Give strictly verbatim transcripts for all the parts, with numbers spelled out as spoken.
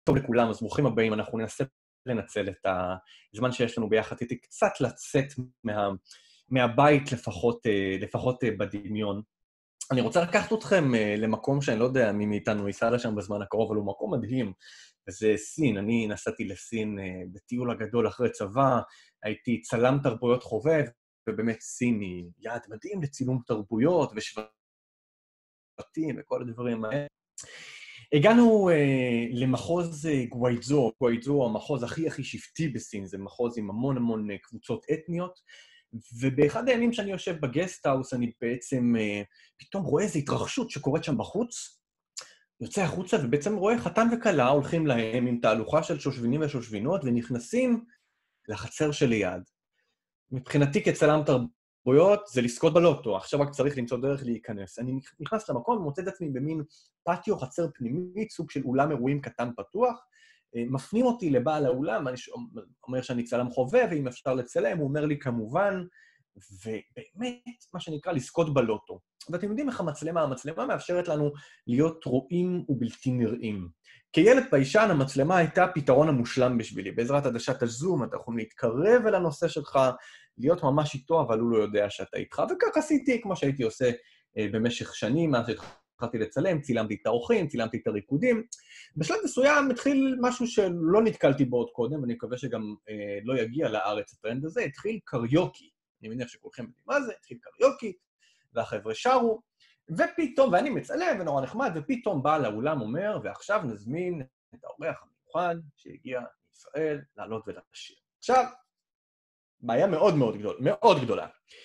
טוב לכולם, אז ברוכים הבאים, אנחנו ננסה לנצל את הזמן שיש לנו ביחד איתי, קצת לצאת מה, מהבית לפחות, לפחות בדמיון. אני רוצה לקחת אתכם למקום שאני לא יודע מי מאיתנו ייסע לשם בזמן הקרוב, אבל הוא מקום מדהים, וזה סין. אני נסעתי לסין בטיול הגדול אחרי צבא, הייתי צלם תרבויות חובב, ובאמת סין היא יעד מדהים לצילום תרבויות ושבטים וכל הדברים האלה. הגענו אה, למחוז אה, גווייזו, גווייזו המחוז הכי הכי שבטי בסין, זה מחוז עם המון המון אה, קבוצות אתניות, ובאחד הימים שאני יושב בגסט-האוס, אני בעצם אה, פתאום רואה איזו התרחשות שקורית שם בחוץ, יוצא החוצה ובעצם רואה חתן וכלה הולכים להם עם תהלוכה של שושבינים ושושבינות, ונכנסים לחצר שליד. מבחינתי כצלם תרבויות זה לזכות בלוטו, עכשיו רק צריך למצוא דרך להיכנס. אני נכנס למקום ומוצא את עצמי במין פטיו חצר פנימית, סוג של אולם אירועים קטן פתוח, מפנים אותי לבעל האולם, אני אומר שאני צלם חובב, ואם אפשר לצלם, הוא אומר לי כמובן, ובאמת מה שנקרא לזכות בלוטו. ואתם יודעים איך המצלמה, המצלמה מאפשרת לנו להיות רואים ובלתי נראים. כילד פיישן, המצלמה הייתה הפתרון המושלם בשבילי. בעזרת עדשת הזום, אתה יכול להתקרב אל הנושא שלך, להיות ממש איתו, אבל הוא לא יודע שאתה איתך. וכך עשיתי, כמו שהייתי עושה אה, במשך שנים, מאז שהתחלתי לצלם, צילמתי את האורחים, צילמתי את הריקודים. בשלב מסוים התחיל משהו שלא נתקלתי בו עוד קודם, ואני מקווה שגם אה, לא יגיע לארץ הטרנד הזה, התחיל קריוקי. אני מניח שכולכם יודעים מה זה, התחיל קריוקי, והחבר'ה שרו, ופתאום, ואני מצלם ונורא נחמד, ופתאום בא לאולם אומר, ועכשיו נזמין את האורח המיוחד שהגיע מישראל לעלות ולשיר. עכשיו, בעיה מאוד מאוד גדולה, מאוד גדולה.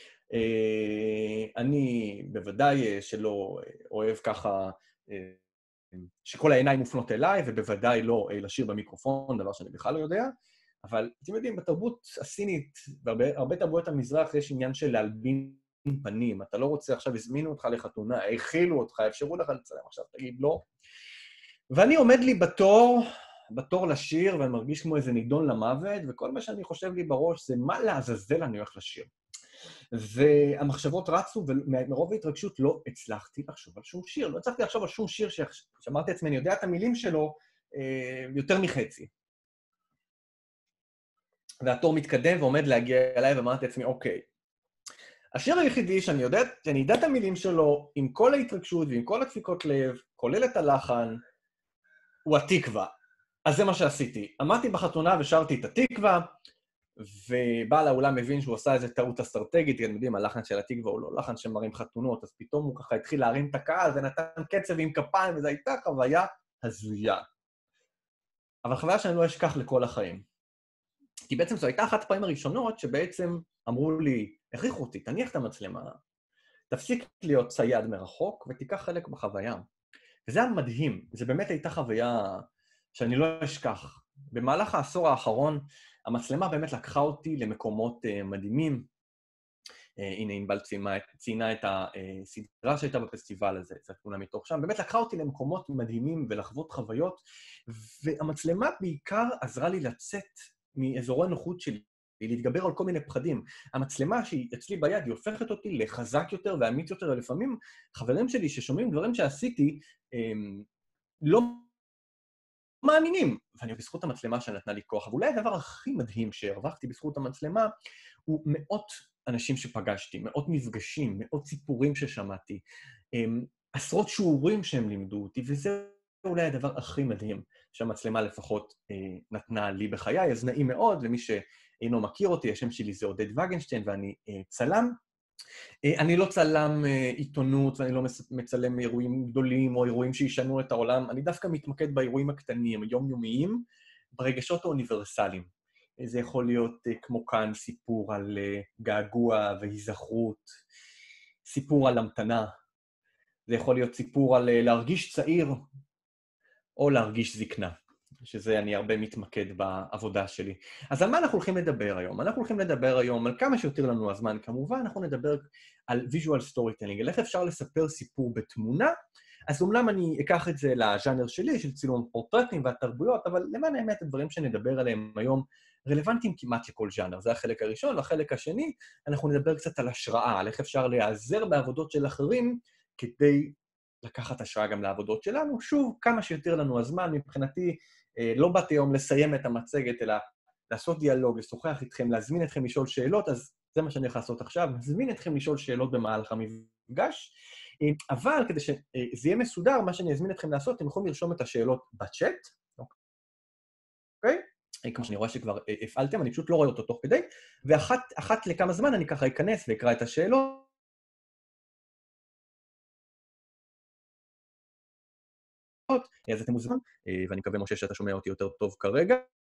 אני בוודאי שלא אוהב ככה, שכל העיניים מופנות אליי, ובוודאי לא לשיר במיקרופון, דבר שאני בכלל לא יודע, אבל אתם יודעים, בתרבות הסינית, והרבה תרבויות המזרח, יש עניין של להלבין פנים. אתה לא רוצה, עכשיו הזמינו אותך לחתונה, הכילו אותך, אפשרו לך לצלם, עכשיו תגיד לא. ואני עומד לי בתור, בתור לשיר, ואני מרגיש כמו איזה נידון למוות, וכל מה שאני חושב לי בראש זה מה לעזאזל אני הולך לשיר. והמחשבות רצו, ומרוב ההתרגשות לא הצלחתי לחשוב על שום שיר. לא הצלחתי לחשוב על שום שיר שאמרתי לעצמי, אני יודע את המילים שלו יותר מחצי. והתור מתקדם ועומד להגיע אליי, ואמרתי לעצמי, אוקיי, השיר היחידי שאני יודע, שאני יודע את המילים שלו, עם כל ההתרגשות ועם כל הדפיקות לב, כולל את הלחן, הוא התקווה. אז זה מה שעשיתי. עמדתי בחתונה ושרתי את התקווה, ובעל האולם מבין שהוא עושה איזו טעות אסטרטגית, אתם יודעים, הלחן של התקווה הוא לא לחן שמרים חתונות, אז פתאום הוא ככה התחיל להרים את הקהל, ונתן קצב עם כפיים, וזו הייתה חוויה הזויה. אבל חוויה שאני לא אשכח לכל החיים. כי בעצם זו הייתה אחת הפעמים הראשונות שבעצם אמרו לי, הכריחו אותי, תניח את המצלמה, תפסיק להיות צייד מרחוק ותיקח חלק בחוויה. וזה היה מדהים, זה באמת הייתה חוויה שאני לא אשכח. במהלך העשור האחרון, המצלמה באמת לקחה אותי למקומות uh, מדהימים. Uh, הנה, ענבל ציינה את הסדרה שהייתה בפסטיבל הזה, זו התמונה מתוך שם. באמת לקחה אותי למקומות מדהימים ולחוות חוויות, והמצלמה בעיקר עזרה לי לצאת מאזורי הנוחות שלי, להתגבר על כל מיני פחדים. המצלמה שהיא אצלי ביד, היא הופכת אותי לחזק יותר ואמיץ יותר, ולפעמים חברים שלי ששומעים דברים שעשיתי, הם לא מאמינים. ואני בזכות המצלמה שנתנה לי כוח. ואולי הדבר הכי מדהים שהרווחתי בזכות המצלמה, הוא מאות אנשים שפגשתי, מאות מפגשים, מאות סיפורים ששמעתי, עשרות שיעורים שהם לימדו אותי, וזה אולי הדבר הכי מדהים שהמצלמה לפחות אה, נתנה לי בחיי. אז נעים מאוד, למי שאינו מכיר אותי, השם שלי זה עודד וגנשטיין, ואני אה, צלם. אה, אני לא צלם אה, עיתונות, ואני לא מצלם אירועים גדולים, או אירועים שישנו את העולם. אני דווקא מתמקד באירועים הקטנים, היומיומיים, ברגשות האוניברסליים. זה יכול להיות אה, כמו כאן סיפור על אה, געגוע והיזכרות, סיפור על המתנה. זה יכול להיות סיפור על אה, להרגיש צעיר, או להרגיש זקנה, שזה אני הרבה מתמקד בעבודה שלי. אז על מה אנחנו הולכים לדבר היום? אנחנו הולכים לדבר היום על כמה שיותר לנו הזמן, כמובן, אנחנו נדבר על visual storytelling, על איך אפשר לספר סיפור בתמונה. אז אומנם אני אקח את זה לז'אנר שלי, של צילום פורטרטים והתרבויות, אבל למען האמת, הדברים שנדבר עליהם היום רלוונטיים כמעט לכל ז'אנר. זה החלק הראשון, והחלק השני, אנחנו נדבר קצת על השראה, על איך אפשר להיעזר בעבודות של אחרים, כדי לקחת השראה גם לעבודות שלנו. שוב, כמה שיותר לנו הזמן, מבחינתי, לא באתי היום לסיים את המצגת, אלא לעשות דיאלוג, לשוחח איתכם, להזמין אתכם לשאול שאלות, אז זה מה שאני הולך לעשות עכשיו, להזמין אתכם לשאול שאלות במהלך המפגש, אבל כדי שזה יהיה מסודר, מה שאני אזמין אתכם לעשות, אתם יכולים לרשום את השאלות בצ'אט, אוקיי? כמו שאני רואה שכבר הפעלתם, אני פשוט לא רואה אותו תוך כדי, ואחת לכמה זמן אני ככה אכנס ואקרא את השאלות, אז אתם מוזמנים, ואני מקווה, משה, שאתה שומע אותי יותר טוב כרגע.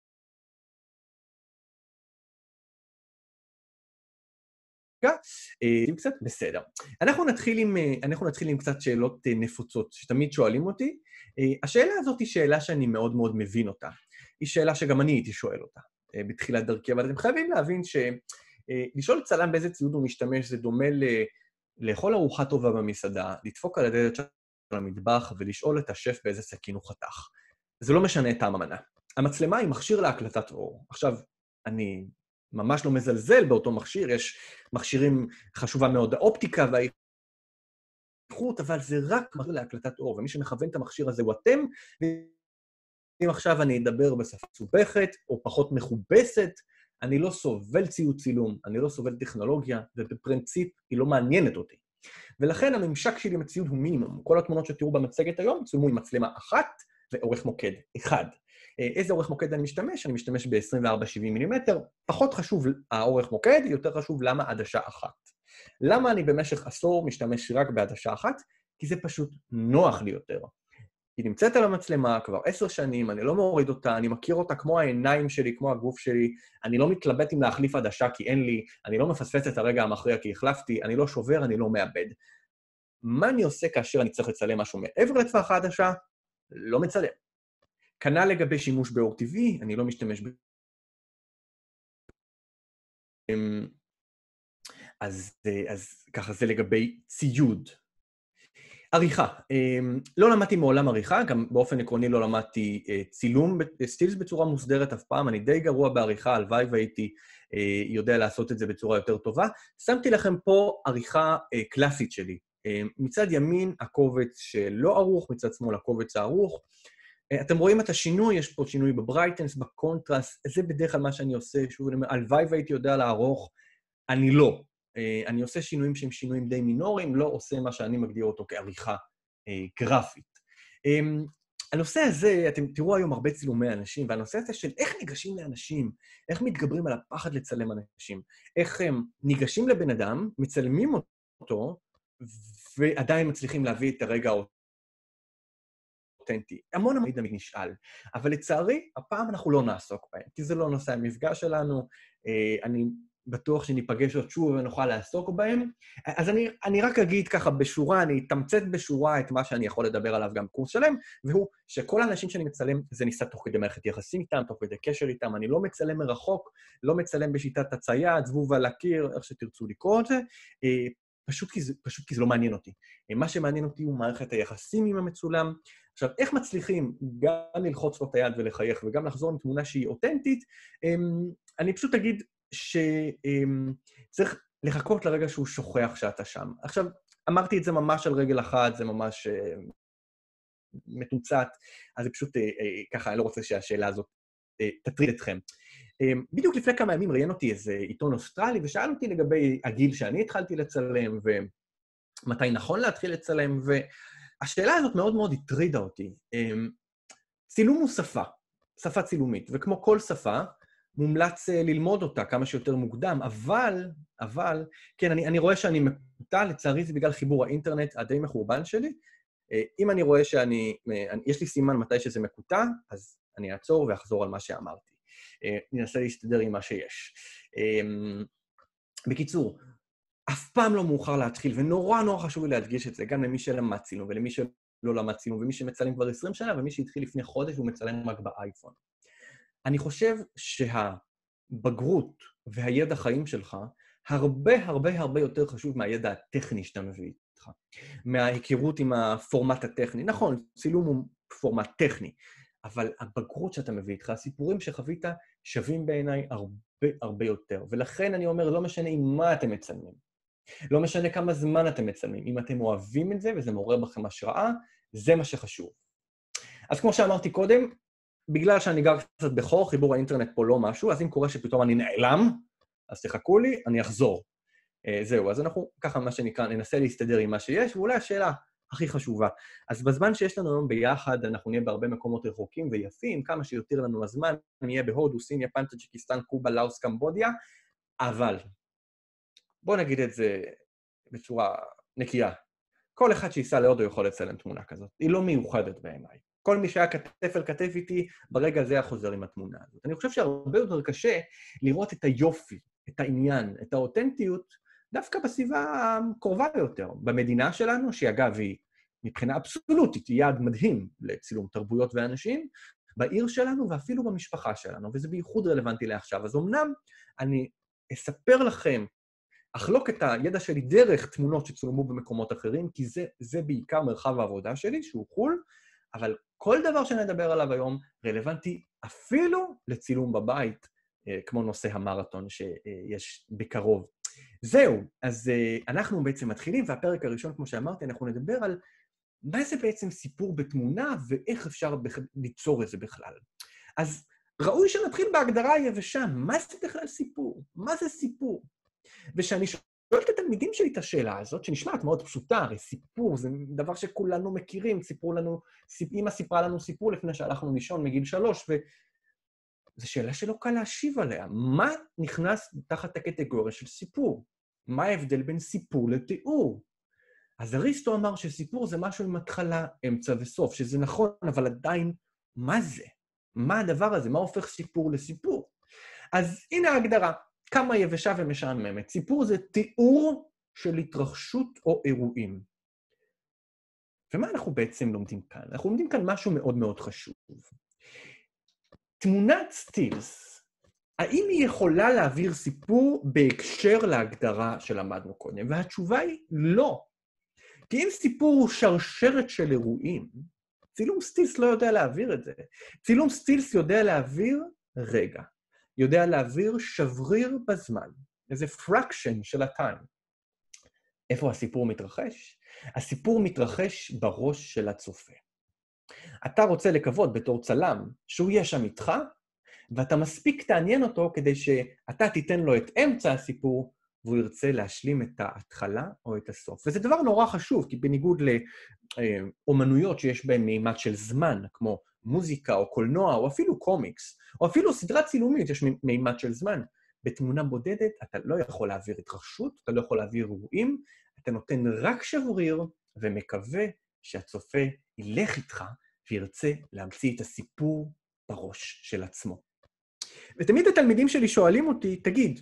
קצת בסדר. אנחנו נתחיל עם, אנחנו נתחיל עם קצת שאלות נפוצות, שתמיד שואלים אותי. השאלה הזאת היא שאלה שאני מאוד מאוד מבין אותה. היא שאלה שגם אני הייתי שואל אותה בתחילת דרכי, אבל אתם חייבים להבין שלשאול צלם באיזה ציוד הוא משתמש, זה דומה לאכול ארוחה טובה במסעדה, לדפוק על הדלת של המטבח ולשאול את השף באיזה סכין הוא חתך. זה לא משנה את טעם המנה. המצלמה היא מכשיר להקלטת אור. עכשיו, אני ממש לא מזלזל באותו מכשיר, יש מכשירים חשובה מאוד, האופטיקה והאיכות, אבל זה רק מכשיר להקלטת אור, ומי שמכוון את המכשיר הזה הוא אתם, ואם עכשיו אני אדבר בשפה מסובכת או פחות מכובסת, אני לא סובל ציוד צילום, אני לא סובל טכנולוגיה, ובפרינציפ היא לא מעניינת אותי. ולכן הממשק שלי עם הציוד הוא מינימום. כל התמונות שתראו במצגת היום צולמו עם מצלמה אחת ועורך מוקד אחד. איזה עורך מוקד אני משתמש? אני משתמש ב-עשרים וארבע שבעים מילימטר. פחות חשוב העורך מוקד, יותר חשוב למה עדשה אחת. למה אני במשך עשור משתמש רק בעדשה אחת? כי זה פשוט נוח לי יותר. היא נמצאת על המצלמה כבר עשר שנים, אני לא מוריד אותה, אני מכיר אותה כמו העיניים שלי, כמו הגוף שלי, אני לא מתלבט אם להחליף עדשה כי אין לי, אני לא מפספס את הרגע המכריע כי החלפתי, אני לא שובר, אני לא מאבד. מה אני עושה כאשר אני צריך לצלם משהו מעבר לטווח העדשה? לא מצלם. כנ"ל לגבי שימוש באור טבעי, אני לא משתמש ב... אז, אז ככה זה לגבי ציוד. עריכה. לא למדתי מעולם עריכה, גם באופן עקרוני לא למדתי צילום, סטילס בצורה מוסדרת אף פעם, אני די גרוע בעריכה, הלוואי והייתי יודע לעשות את זה בצורה יותר טובה. שמתי לכם פה עריכה קלאסית שלי. מצד ימין הקובץ שלא ערוך, מצד שמאל הקובץ הערוך. אתם רואים את השינוי, יש פה שינוי בברייטנס, בקונטרסט, זה בדרך כלל מה שאני עושה, שוב, אני אומר, הלוואי והייתי יודע לערוך, אני לא. אני עושה שינויים שהם שינויים די מינוריים, לא עושה מה שאני מגדיר אותו כעריכה גרפית. הנושא הזה, אתם תראו היום הרבה צילומי אנשים, והנושא הזה של איך ניגשים לאנשים, איך מתגברים על הפחד לצלם אנשים, איך הם ניגשים לבן אדם, מצלמים אותו, ועדיין מצליחים להביא את הרגע אותנטי. המון המון תמיד נשאל, אבל לצערי, הפעם אנחנו לא נעסוק בהם, כי זה לא נושא המפגש שלנו, אני בטוח שניפגש עוד שוב ונוכל לעסוק בהם. אז אני, אני רק אגיד ככה בשורה, אני אתמצת בשורה את מה שאני יכול לדבר עליו גם קורס שלם, והוא שכל האנשים שאני מצלם, זה ניסה תוך כדי מערכת יחסים איתם, תוך כדי קשר איתם, אני לא מצלם מרחוק, לא מצלם בשיטת הצייד, זבוב על הקיר, איך שתרצו לקרוא את זה, פשוט כי זה, פשוט כי זה לא מעניין אותי. מה שמעניין אותי הוא מערכת היחסים עם המצולם. עכשיו, איך מצליחים גם ללחוץ לו את היד ולחייך, וגם לחזור עם תמונה שהיא אותנטית, אני פשוט אגיד שצריך לחכות לרגע שהוא שוכח שאתה שם. עכשיו, אמרתי את זה ממש על רגל אחת, זה ממש מתוצת, אז זה פשוט ככה, אני לא רוצה שהשאלה הזאת תטריד אתכם. בדיוק לפני כמה ימים ראיין אותי איזה עיתון אוסטרלי, ושאל אותי לגבי הגיל שאני התחלתי לצלם, ומתי נכון להתחיל לצלם, והשאלה הזאת מאוד מאוד הטרידה אותי. צילום הוא שפה, שפה צילומית, וכמו כל שפה, מומלץ ללמוד אותה כמה שיותר מוקדם, אבל, אבל, כן, אני, אני רואה שאני מקוטע, לצערי זה בגלל חיבור האינטרנט הדי מחורבן שלי. אם אני רואה שאני, יש לי סימן מתי שזה מקוטע, אז אני אעצור ואחזור על מה שאמרתי. ננסה להסתדר עם מה שיש. בקיצור, אף פעם לא מאוחר להתחיל, ונורא נורא חשוב לי להדגיש את זה, גם למי שלמד צילום, ולמי שלא למד צילום, ומי שמצלם כבר עשרים שנה, ומי שהתחיל לפני חודש והוא מצלם רק באייפון. אני חושב שהבגרות והידע חיים שלך הרבה הרבה הרבה יותר חשוב מהידע הטכני שאתה מביא איתך. מההיכרות עם הפורמט הטכני. נכון, צילום הוא פורמט טכני, אבל הבגרות שאתה מביא איתך, הסיפורים שחווית שווים בעיניי הרבה הרבה יותר. ולכן אני אומר, לא משנה עם מה אתם מצלמים. לא משנה כמה זמן אתם מצלמים. אם אתם אוהבים את זה וזה מעורר בכם השראה, זה מה שחשוב. אז כמו שאמרתי קודם, בגלל שאני גר קצת בחור, חיבור האינטרנט פה לא משהו, אז אם קורה שפתאום אני נעלם, אז תחכו לי, אני אחזור. זהו, אז אנחנו ככה מה שנקרא, ננסה להסתדר עם מה שיש, ואולי השאלה הכי חשובה. אז בזמן שיש לנו היום ביחד, אנחנו נהיה בהרבה מקומות רחוקים ויפים, כמה שיותר לנו הזמן, נהיה בהודו, סין, יפן, טאג'יקיסטן, קובה, לאוס, קמבודיה, אבל בואו נגיד את זה בצורה נקייה. כל אחד שייסע להודו יכול לצלם תמונה כזאת. היא לא מיוחדת בעיניי. כל מי שהיה כתף אל כתף איתי, ברגע הזה היה חוזר עם התמונה הזאת. אני חושב שהרבה יותר קשה לראות את היופי, את העניין, את האותנטיות, דווקא בסביבה הקרובה יותר. במדינה שלנו, שהיא אגב היא מבחינה אבסולוטית, היא יעד מדהים לצילום תרבויות ואנשים, בעיר שלנו ואפילו במשפחה שלנו, וזה בייחוד רלוונטי לעכשיו. אז אמנם אני אספר לכם, אחלוק את הידע שלי דרך תמונות שצולמו במקומות אחרים, כי זה, זה בעיקר מרחב העבודה שלי, שהוא חול, אבל כל דבר שנדבר עליו היום רלוונטי אפילו לצילום בבית, כמו נושא המרתון שיש בקרוב. זהו, אז אנחנו בעצם מתחילים, והפרק הראשון, כמו שאמרתי, אנחנו נדבר על מה זה בעצם סיפור בתמונה, ואיך אפשר ליצור את זה בכלל. אז ראוי שנתחיל בהגדרה היבשה, מה זה בכלל סיפור? מה זה סיפור? ושאני שואל את התלמידים שלי את השאלה הזאת, שנשמעת מאוד פשוטה, הרי סיפור זה דבר שכולנו מכירים, סיפרו לנו, אמא סיפרה לנו סיפור לפני שהלכנו לישון מגיל שלוש, וזו שאלה שלא קל להשיב עליה. מה נכנס תחת הקטגוריה של סיפור? מה ההבדל בין סיפור לתיאור? אז אריסטו אמר שסיפור זה משהו עם התחלה, אמצע וסוף, שזה נכון, אבל עדיין, מה זה? מה הדבר הזה? מה הופך סיפור לסיפור? אז הנה ההגדרה. כמה יבשה ומשעממת. סיפור זה תיאור של התרחשות או אירועים. ומה אנחנו בעצם לומדים כאן? אנחנו לומדים כאן משהו מאוד מאוד חשוב. תמונת סטילס, האם היא יכולה להעביר סיפור בהקשר להגדרה שלמדנו קודם? והתשובה היא לא. כי אם סיפור הוא שרשרת של אירועים, צילום סטילס לא יודע להעביר את זה. צילום סטילס יודע להעביר רגע. יודע להעביר שבריר בזמן, איזה פרקשן של הטיים. איפה הסיפור מתרחש? הסיפור מתרחש בראש של הצופה. אתה רוצה לקוות בתור צלם שהוא יהיה שם איתך, ואתה מספיק תעניין אותו כדי שאתה תיתן לו את אמצע הסיפור, והוא ירצה להשלים את ההתחלה או את הסוף. וזה דבר נורא חשוב, כי בניגוד לאומנויות שיש בהן מימד של זמן, כמו מוזיקה או קולנוע, או אפילו קומיקס, או אפילו סדרת צילומית, יש מימד של זמן. בתמונה בודדת אתה לא יכול להעביר התרחשות, אתה לא יכול להעביר אירועים, אתה נותן רק שבריר, ומקווה שהצופה ילך איתך, וירצה להמציא את הסיפור בראש של עצמו. ותמיד התלמידים שלי שואלים אותי, תגיד,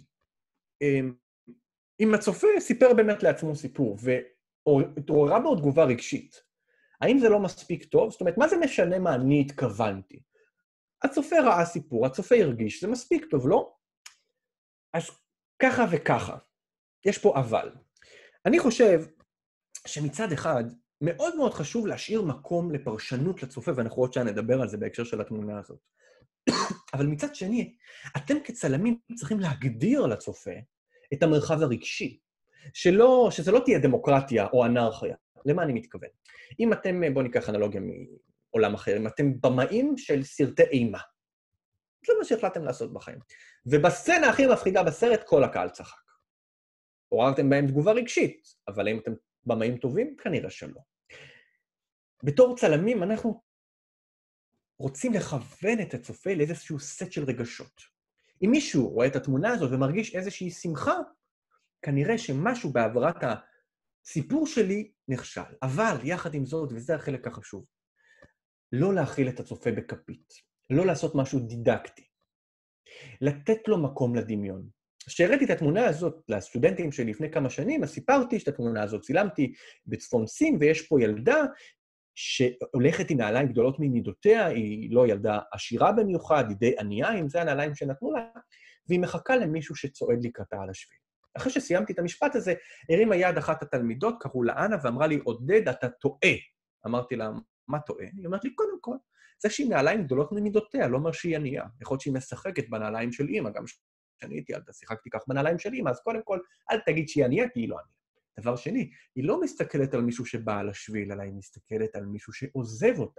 אם הצופה סיפר באמת לעצמו סיפור, והתעוררה בו תגובה רגשית, האם זה לא מספיק טוב? זאת אומרת, מה זה משנה מה אני התכוונתי? הצופה ראה סיפור, הצופה הרגיש, זה מספיק טוב, לא? אז ככה וככה. יש פה אבל. אני חושב שמצד אחד, מאוד מאוד חשוב להשאיר מקום לפרשנות לצופה, ואנחנו עוד שעה נדבר על זה בהקשר של התמונה הזאת. אבל מצד שני, אתם כצלמים צריכים להגדיר לצופה את המרחב הרגשי, שלא, שזה לא תהיה דמוקרטיה או אנרכיה. למה אני מתכוון? אם אתם, בואו ניקח אנלוגיה מעולם אחר, אם אתם במאים של סרטי אימה, זה מה שהחלטתם לעשות בחיים. ובסצנה הכי מפחידה בסרט, כל הקהל צחק. עוררתם בהם תגובה רגשית, אבל אם אתם במאים טובים, כנראה שלא. בתור צלמים, אנחנו רוצים לכוון את הצופה לאיזשהו סט של רגשות. אם מישהו רואה את התמונה הזאת ומרגיש איזושהי שמחה, כנראה שמשהו בעברת הסיפור שלי נכשל. אבל יחד עם זאת, וזה החלק החשוב, לא להכיל את הצופה בכפית, לא לעשות משהו דידקטי, לתת לו מקום לדמיון. כשהראיתי את התמונה הזאת לסטודנטים שלי לפני כמה שנים, אז סיפרתי שאת התמונה הזאת צילמתי בצפון סין, ויש פה ילדה שהולכת עם נעליים גדולות ממידותיה, היא לא ילדה עשירה במיוחד, היא די ענייה, אם זה הנעליים שנתנו לה, והיא מחכה למישהו שצועד לקראתה על השביל. אחרי שסיימתי את המשפט הזה, הרימה יד אחת התלמידות, קראו לה אנה, ואמרה לי, עודד, אתה טועה. אמרתי לה, מה טועה? היא אומרת לי, קודם כל, זה שהיא נעליים גדולות ממידותיה, לא אומר שהיא ענייה. יכול להיות שהיא משחקת בנעליים של אמא, גם כשאני הייתי ילדה, שיחקתי כך בנעליים של אמא, אז קודם כל, אל תגיד שהיא ענייה, כי היא לא ענייה. דבר שני, היא לא מסתכלת על מישהו שבא על השביל, אלא היא מסתכלת על מישהו שעוזב אותה.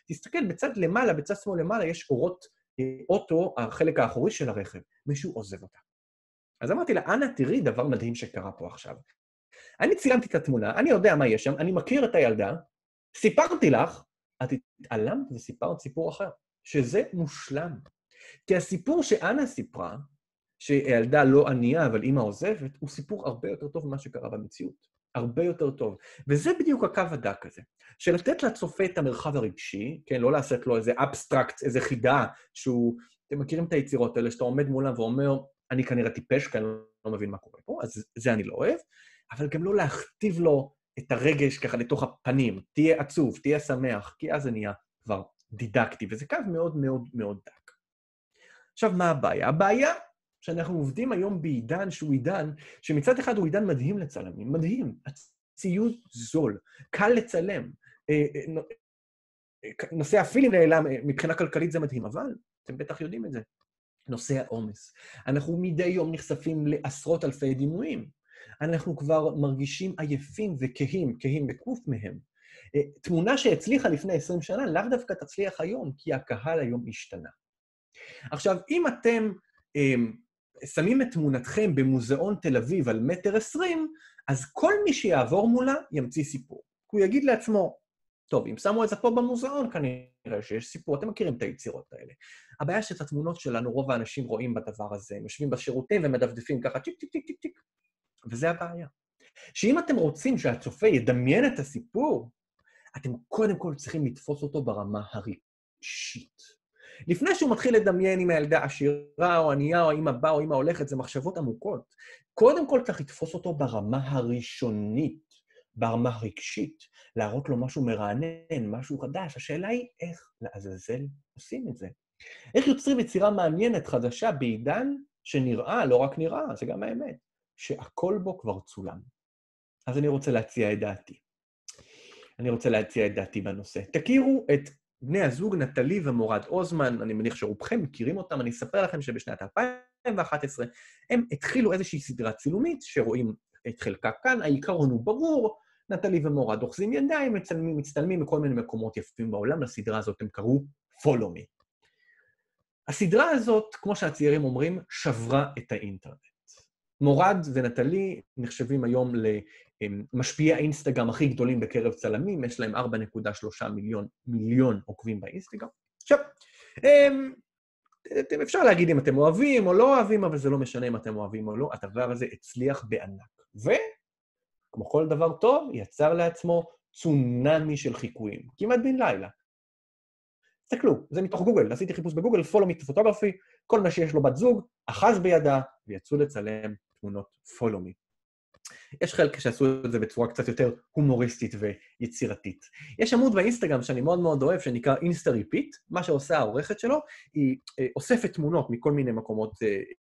תסתכל בצד למעלה, בצד שמאל למעלה, יש אורות אוטו, החלק האחורי של הרכב. מישהו עוזב אותה. אז אמרתי לה, אנה, תראי דבר מדהים שקרה פה עכשיו. אני צילמתי את התמונה, אני יודע מה יש שם, אני מכיר את הילדה, סיפרתי לך, את התעלמת וסיפרת סיפור אחר, שזה מושלם. כי הסיפור שאנה סיפרה, שילדה לא ענייה, אבל אמא עוזבת, הוא סיפור הרבה יותר טוב ממה שקרה במציאות. הרבה יותר טוב. וזה בדיוק הקו הדק הזה. של לתת לצופה את המרחב הרגשי, כן, לא לעשות לו איזה אבסטרקט, איזה חידה, שהוא, אתם מכירים את היצירות האלה, שאתה עומד מולם ואומר, אני כנראה טיפש, כי אני לא מבין מה קורה פה, אז זה אני לא אוהב, אבל גם לא להכתיב לו את הרגש ככה לתוך הפנים, תהיה עצוב, תהיה שמח, כי אז זה נהיה כבר דידקטי, וזה קו מאוד מאוד מאוד דק. עכשיו, מה הבעיה? הבעיה שאנחנו עובדים היום בעידן שהוא עידן, שמצד אחד הוא עידן מדהים לצלמים, מדהים, הציוד זול, קל לצלם, נושא הפילים נעלם, מבחינה כלכלית זה מדהים, אבל אתם בטח יודעים את זה, נושא העומס. אנחנו מדי יום נחשפים לעשרות אלפי דימויים, אנחנו כבר מרגישים עייפים וכהים, כהים בקוף מהם. תמונה שהצליחה לפני עשרים שנה, לאו דווקא תצליח היום, כי הקהל היום השתנה. עכשיו, אם אתם שמים את תמונתכם במוזיאון תל אביב על מטר עשרים, אז כל מי שיעבור מולה ימציא סיפור. הוא יגיד לעצמו, טוב, אם שמו את זה פה במוזיאון, כנראה שיש סיפור, אתם מכירים את היצירות האלה. הבעיה שאת התמונות שלנו, רוב האנשים רואים בדבר הזה, הם יושבים בשירותים ומדפדפים ככה, טיק, טיק, טיק, טיק, טיק. וזה הבעיה. שאם אתם רוצים שהצופה ידמיין את הסיפור, אתם קודם כל צריכים לתפוס אותו ברמה הרגשית. לפני שהוא מתחיל לדמיין עם הילדה עשירה או ענייה או אמא באה או אמא הולכת, זה מחשבות עמוקות. קודם כל צריך לתפוס אותו ברמה הראשונית, ברמה הרגשית, להראות לו משהו מרענן, משהו חדש. השאלה היא איך לעזאזל עושים את זה. איך יוצרים יצירה מעניינת חדשה בעידן שנראה, לא רק נראה, זה גם האמת, שהכל בו כבר צולם. אז אני רוצה להציע את דעתי. אני רוצה להציע את דעתי בנושא. תכירו את בני הזוג נטלי ומורד אוזמן, אני מניח שרובכם מכירים אותם, אני אספר לכם שבשנת אלפיים ואחת עשרה הם התחילו איזושהי סדרה צילומית, שרואים את חלקה כאן, העיקרון הוא ברור, נטלי ומורד אוחזים ידיים, מצלמים, מצטלמים בכל מיני מקומות יפים בעולם, לסדרה הזאת הם קראו Follow Me. הסדרה הזאת, כמו שהצעירים אומרים, שברה את האינטרנט. מורד ונטלי נחשבים היום למשפיעי האינסטגרם הכי גדולים בקרב צלמים, יש להם ארבע נקודה שלוש מיליון, מיליון עוקבים באינסטגרם. עכשיו, אפשר להגיד אם אתם אוהבים או לא אוהבים, אבל זה לא משנה אם אתם אוהבים או לא, הדבר הזה הצליח בענק. וכמו כל דבר טוב, יצר לעצמו צונמי של חיקויים, כמעט בן לילה. תסתכלו, זה מתוך גוגל, עשיתי חיפוש בגוגל, Follow Me Photography, כל מה שיש לו בת זוג, אחז בידה, ויצאו לצלם תמונות Follow Me. יש חלק שעשו את זה בצורה קצת יותר הומוריסטית ויצירתית. יש עמוד באינסטגרם שאני מאוד מאוד אוהב, שנקרא אינסטה ריפיט, מה שעושה העורכת שלו, היא אוספת תמונות מכל מיני מקומות,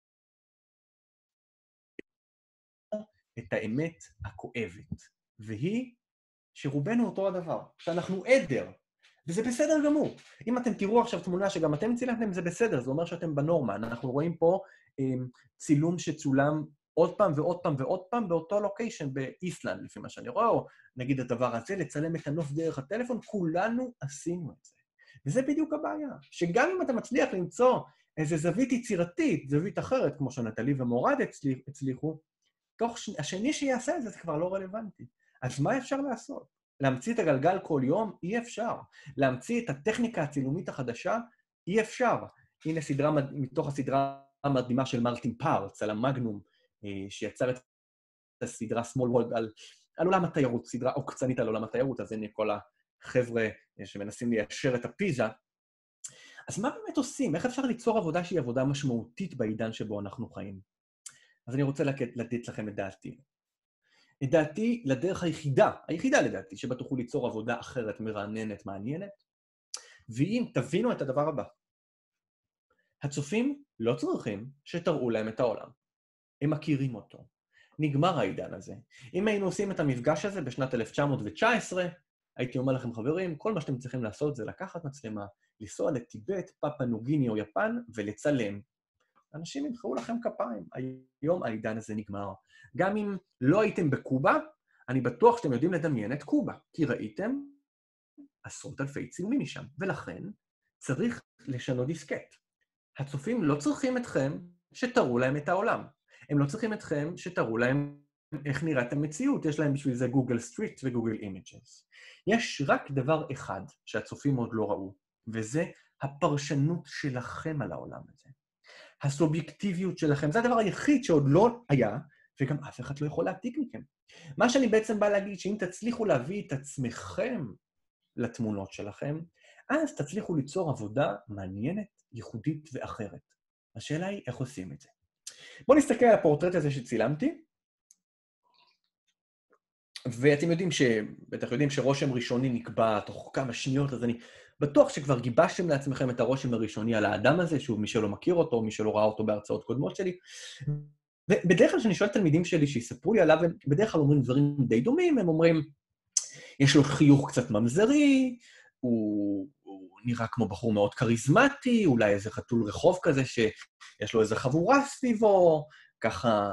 את האמת הכואבת, והיא שרובנו אותו הדבר, שאנחנו עדר, וזה בסדר גמור. אם אתם תראו עכשיו תמונה שגם אתם צילמתם, זה בסדר, זה אומר שאתם בנורמה. אנחנו רואים פה צילום שצולם עוד פעם ועוד פעם ועוד פעם באותו לוקיישן באיסלנד, לפי מה שאני רואה, או נגיד הדבר הזה, לצלם את הנוף דרך הטלפון, כולנו עשינו את זה. וזה בדיוק הבעיה, שגם אם אתה מצליח למצוא איזו זווית יצירתית, זווית אחרת, כמו שנטלי ומורד הצליחו, תוך ש... השני שיעשה את זה, זה כבר לא רלוונטי. אז מה אפשר לעשות? להמציא את הגלגל כל יום? אי אפשר. להמציא את הטכניקה הצילומית החדשה? אי אפשר. הנה סדרה מתוך הסדרה המדהימה של מרטין פאר, צלם מגנום, שיצר את הסדרה Small World על, על עולם התיירות, סדרה עוקצנית על עולם התיירות, אז הנה כל החבר'ה שמנסים ליישר את הפיזה. אז מה באמת עושים? איך אפשר ליצור עבודה שהיא עבודה משמעותית בעידן שבו אנחנו חיים? אז אני רוצה לתת לכם את דעתי. את דעתי לדרך היחידה, היחידה לדעתי, שבה תוכלו ליצור עבודה אחרת, מרעננת, מעניינת, ואם תבינו את הדבר הבא, הצופים לא צריכים שתראו להם את העולם. הם מכירים אותו. נגמר העידן הזה. אם היינו עושים את המפגש הזה בשנת אלף תשע מאות תשע עשרה, הייתי אומר לכם, חברים, כל מה שאתם צריכים לעשות זה לקחת מצלמה, לנסוע לטיבט, פאפה נוגיני או יפן, ולצלם. אנשים ימחאו לכם כפיים. היום העידן הזה נגמר. גם אם לא הייתם בקובה, אני בטוח שאתם יודעים לדמיין את קובה, כי ראיתם עשרות אלפי צילומים משם, ולכן צריך לשנות דיסקט. הצופים לא צריכים אתכם שתראו להם את העולם. הם לא צריכים אתכם שתראו להם איך נראית המציאות. יש להם בשביל זה גוגל סטריט וגוגל אימג'ס. יש רק דבר אחד שהצופים עוד לא ראו, וזה הפרשנות שלכם על העולם הזה. הסובייקטיביות שלכם, זה הדבר היחיד שעוד לא היה, וגם אף אחד לא יכול להעתיק מכם. מה שאני בעצם בא להגיד, שאם תצליחו להביא את עצמכם לתמונות שלכם, אז תצליחו ליצור עבודה מעניינת, ייחודית ואחרת. השאלה היא, איך עושים את זה? בואו נסתכל על הפורטרט הזה שצילמתי, ואתם יודעים ש... בטח יודעים שרושם ראשוני נקבע תוך כמה שניות, אז אני בטוח שכבר גיבשתם לעצמכם את הרושם הראשוני על האדם הזה, שוב, מי שלא מכיר אותו, מי שלא ראה אותו בהרצאות קודמות שלי. ובדרך כלל כשאני שואל תלמידים שלי שיספרו לי עליו, הם בדרך כלל אומרים דברים די דומים, הם אומרים, יש לו חיוך קצת ממזרי, הוא, הוא נראה כמו בחור מאוד קריזמטי, אולי איזה חתול רחוב כזה שיש לו איזה חבורה סביבו, ככה,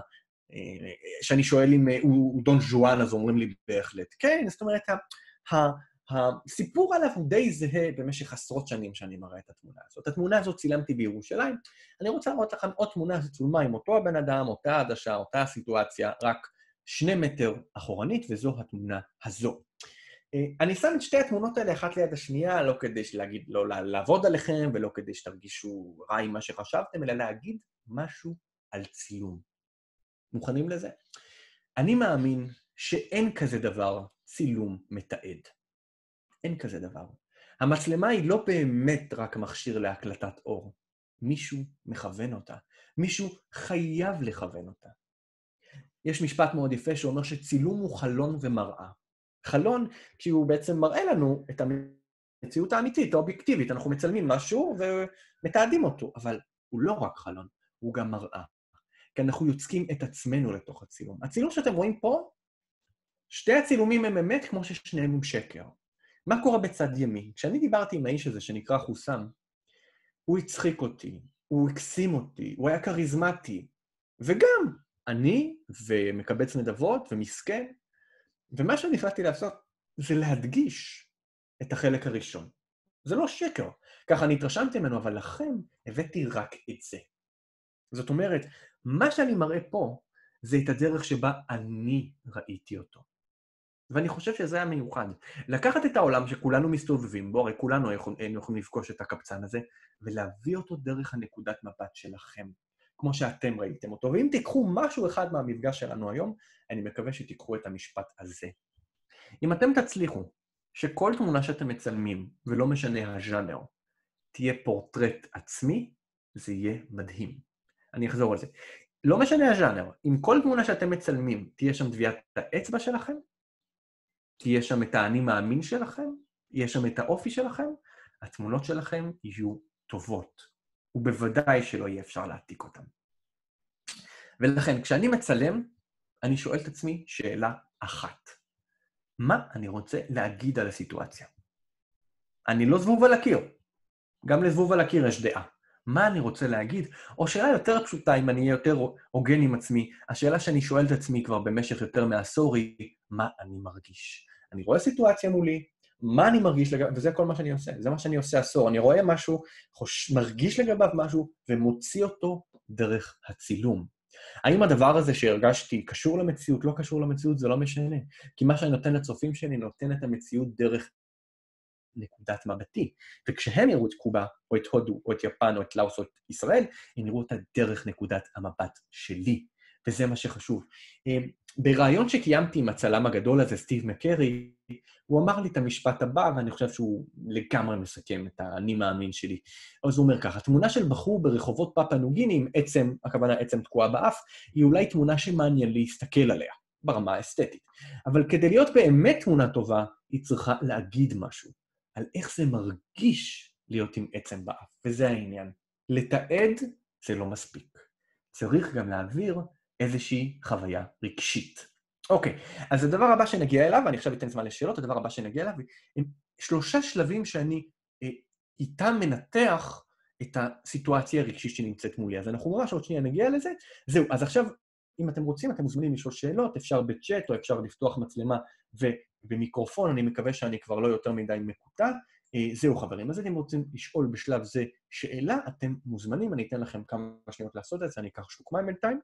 שאני שואל אם הוא, הוא דון ז'ואן, אז אומרים לי בהחלט, כן, זאת אומרת, ה, ה, הסיפור עליו הוא די זהה במשך עשרות שנים שאני מראה את התמונה הזאת. התמונה הזאת צילמתי בירושלים, אני רוצה לראות לכם עוד תמונה שצולמה עם אותו הבן אדם, אותה עדשה, אותה הסיטואציה, רק שני מטר אחורנית, וזו התמונה הזו. אני שם את שתי התמונות האלה אחת ליד השנייה, לא כדי להגיד, לא לעבוד עליכם, ולא כדי שתרגישו רע עם מה שחשבתם, אלא להגיד משהו על צילום. מוכנים לזה? אני מאמין שאין כזה דבר צילום מתעד. אין כזה דבר. המצלמה היא לא באמת רק מכשיר להקלטת אור. מישהו מכוון אותה. מישהו חייב לכוון אותה. יש משפט מאוד יפה שאומר שצילום הוא חלון ומראה. חלון כי הוא בעצם מראה לנו את המציאות האמיתית, האובייקטיבית. אנחנו מצלמים משהו ומתעדים אותו, אבל הוא לא רק חלון, הוא גם מראה. כי אנחנו יוצקים את עצמנו לתוך הצילום. הצילום שאתם רואים פה, שתי הצילומים הם אמת כמו ששניהם הם שקר. מה קורה בצד ימין? כשאני דיברתי עם האיש הזה שנקרא חוסם, הוא הצחיק אותי, הוא הקסים אותי, הוא היה קריזמטי, וגם אני ומקבץ נדבות ומסכן, ומה שאני החלטתי לעשות זה להדגיש את החלק הראשון. זה לא שקר, ככה אני התרשמתי ממנו, אבל לכם הבאתי רק את זה. זאת אומרת, מה שאני מראה פה זה את הדרך שבה אני ראיתי אותו. ואני חושב שזה היה מיוחד. לקחת את העולם שכולנו מסתובבים בו, הרי כולנו היינו יכולים לפגוש את הקבצן הזה, ולהביא אותו דרך הנקודת מבט שלכם, כמו שאתם ראיתם אותו. ואם תיקחו משהו אחד מהמפגש שלנו היום, אני מקווה שתיקחו את המשפט הזה. אם אתם תצליחו שכל תמונה שאתם מצלמים, ולא משנה הז'אנר, תהיה פורטרט עצמי, זה יהיה מדהים. אני אחזור על זה. לא משנה הז'אנר, אם כל תמונה שאתם מצלמים, תהיה שם טביעת האצבע שלכם, תהיה שם את האני מאמין שלכם, יהיה שם את האופי שלכם, התמונות שלכם יהיו טובות, ובוודאי שלא יהיה אפשר להעתיק אותן. ולכן, כשאני מצלם, אני שואל את עצמי שאלה אחת. מה אני רוצה להגיד על הסיטואציה? אני לא זבוב על הקיר. גם לזבוב על הקיר יש דעה. מה אני רוצה להגיד? או שאלה יותר פשוטה, אם אני אהיה יותר הוגן עם עצמי, השאלה שאני שואל את עצמי כבר במשך יותר מעשור היא, מה אני מרגיש? אני רואה סיטואציה מולי, מה אני מרגיש לגביו, וזה כל מה שאני עושה, זה מה שאני עושה עשור. אני רואה משהו, חוש, מרגיש לגביו משהו, ומוציא אותו דרך הצילום. האם הדבר הזה שהרגשתי קשור למציאות, לא קשור למציאות, זה לא משנה. כי מה שאני נותן לצופים שלי, נותן את המציאות דרך נקודת מבטי. וכשהם יראו את קובה, או את הודו, או את יפן, או את לאוס, או את ישראל, הם יראו אותה דרך נקודת המבט שלי. וזה מה שחשוב. ברעיון שקיימתי עם הצלם הגדול הזה, סטיב מקרי, הוא אמר לי את המשפט הבא, ואני חושב שהוא לגמרי מסכם את האני מאמין שלי. אז הוא אומר ככה, תמונה של בחור ברחובות פאפה ניו גיני, עם עצם, הכוונה עצם תקועה באף, היא אולי תמונה שמעניין להסתכל עליה, ברמה האסתטית. אבל כדי להיות באמת תמונה טובה, היא צריכה להגיד משהו, על איך זה מרגיש להיות עם עצם באף. וזה העניין. לתעד זה לא מספיק. צריך גם להעביר איזושהי חוויה רגשית. אוקיי, אז הדבר הבא שנגיע אליו, ואני עכשיו אתן זמן לשאלות, הדבר הבא שנגיע אליו, הם שלושה שלבים שאני אה, איתם מנתח את הסיטואציה הרגשית שנמצאת מולי. אז אנחנו ממש עוד שנייה נגיע לזה. זהו, אז עכשיו, אם אתם רוצים, אתם מוזמנים לשאול שאלות, אפשר בצ'אט או אפשר לפתוח מצלמה במיקרופון, אני מקווה שאני כבר לא יותר מדי מקוטע. זהו חברים, אז אתם רוצים לשאול בשלב זה שאלה, אתם מוזמנים, אני אתן לכם כמה שניות לעשות את זה, אני אקח שוק מים בינתיים.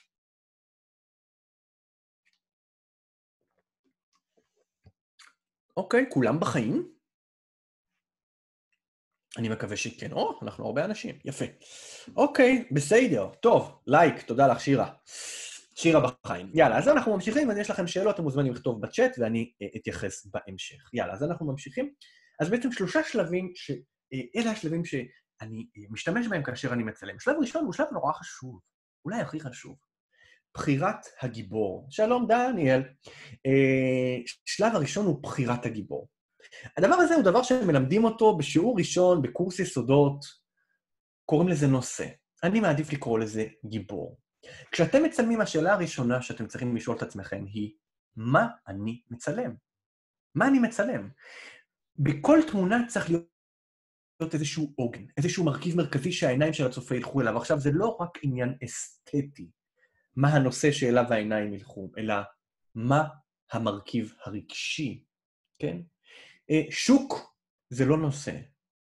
אוקיי, כולם בחיים? אני מקווה שכן. או, אנחנו הרבה אנשים, יפה. אוקיי, בסדר, טוב, לייק, תודה לך שירה. שירה בחיים. יאללה, אז אנחנו ממשיכים, אז יש לכם שאלות, אתם מוזמנים לכתוב בצ'אט, ואני אתייחס בהמשך. יאללה, אז אנחנו ממשיכים. אז בעצם שלושה שלבים, ש... אלה השלבים שאני משתמש בהם כאשר אני מצלם. שלב ראשון הוא שלב נורא חשוב, אולי הכי חשוב. בחירת הגיבור. שלום דניאל. שלב הראשון הוא בחירת הגיבור. הדבר הזה הוא דבר שמלמדים אותו בשיעור ראשון, בקורס יסודות, קוראים לזה נושא. אני מעדיף לקרוא לזה גיבור. כשאתם מצלמים, השאלה הראשונה שאתם צריכים לשאול את עצמכם היא, מה אני מצלם? מה אני מצלם? בכל תמונה צריך להיות איזשהו עוגן, איזשהו מרכיב מרכזי שהעיניים של הצופה ילכו אליו. עכשיו, זה לא רק עניין אסתטי, מה הנושא שאליו העיניים ילכו, אלא מה המרכיב הרגשי, כן? שוק זה לא נושא,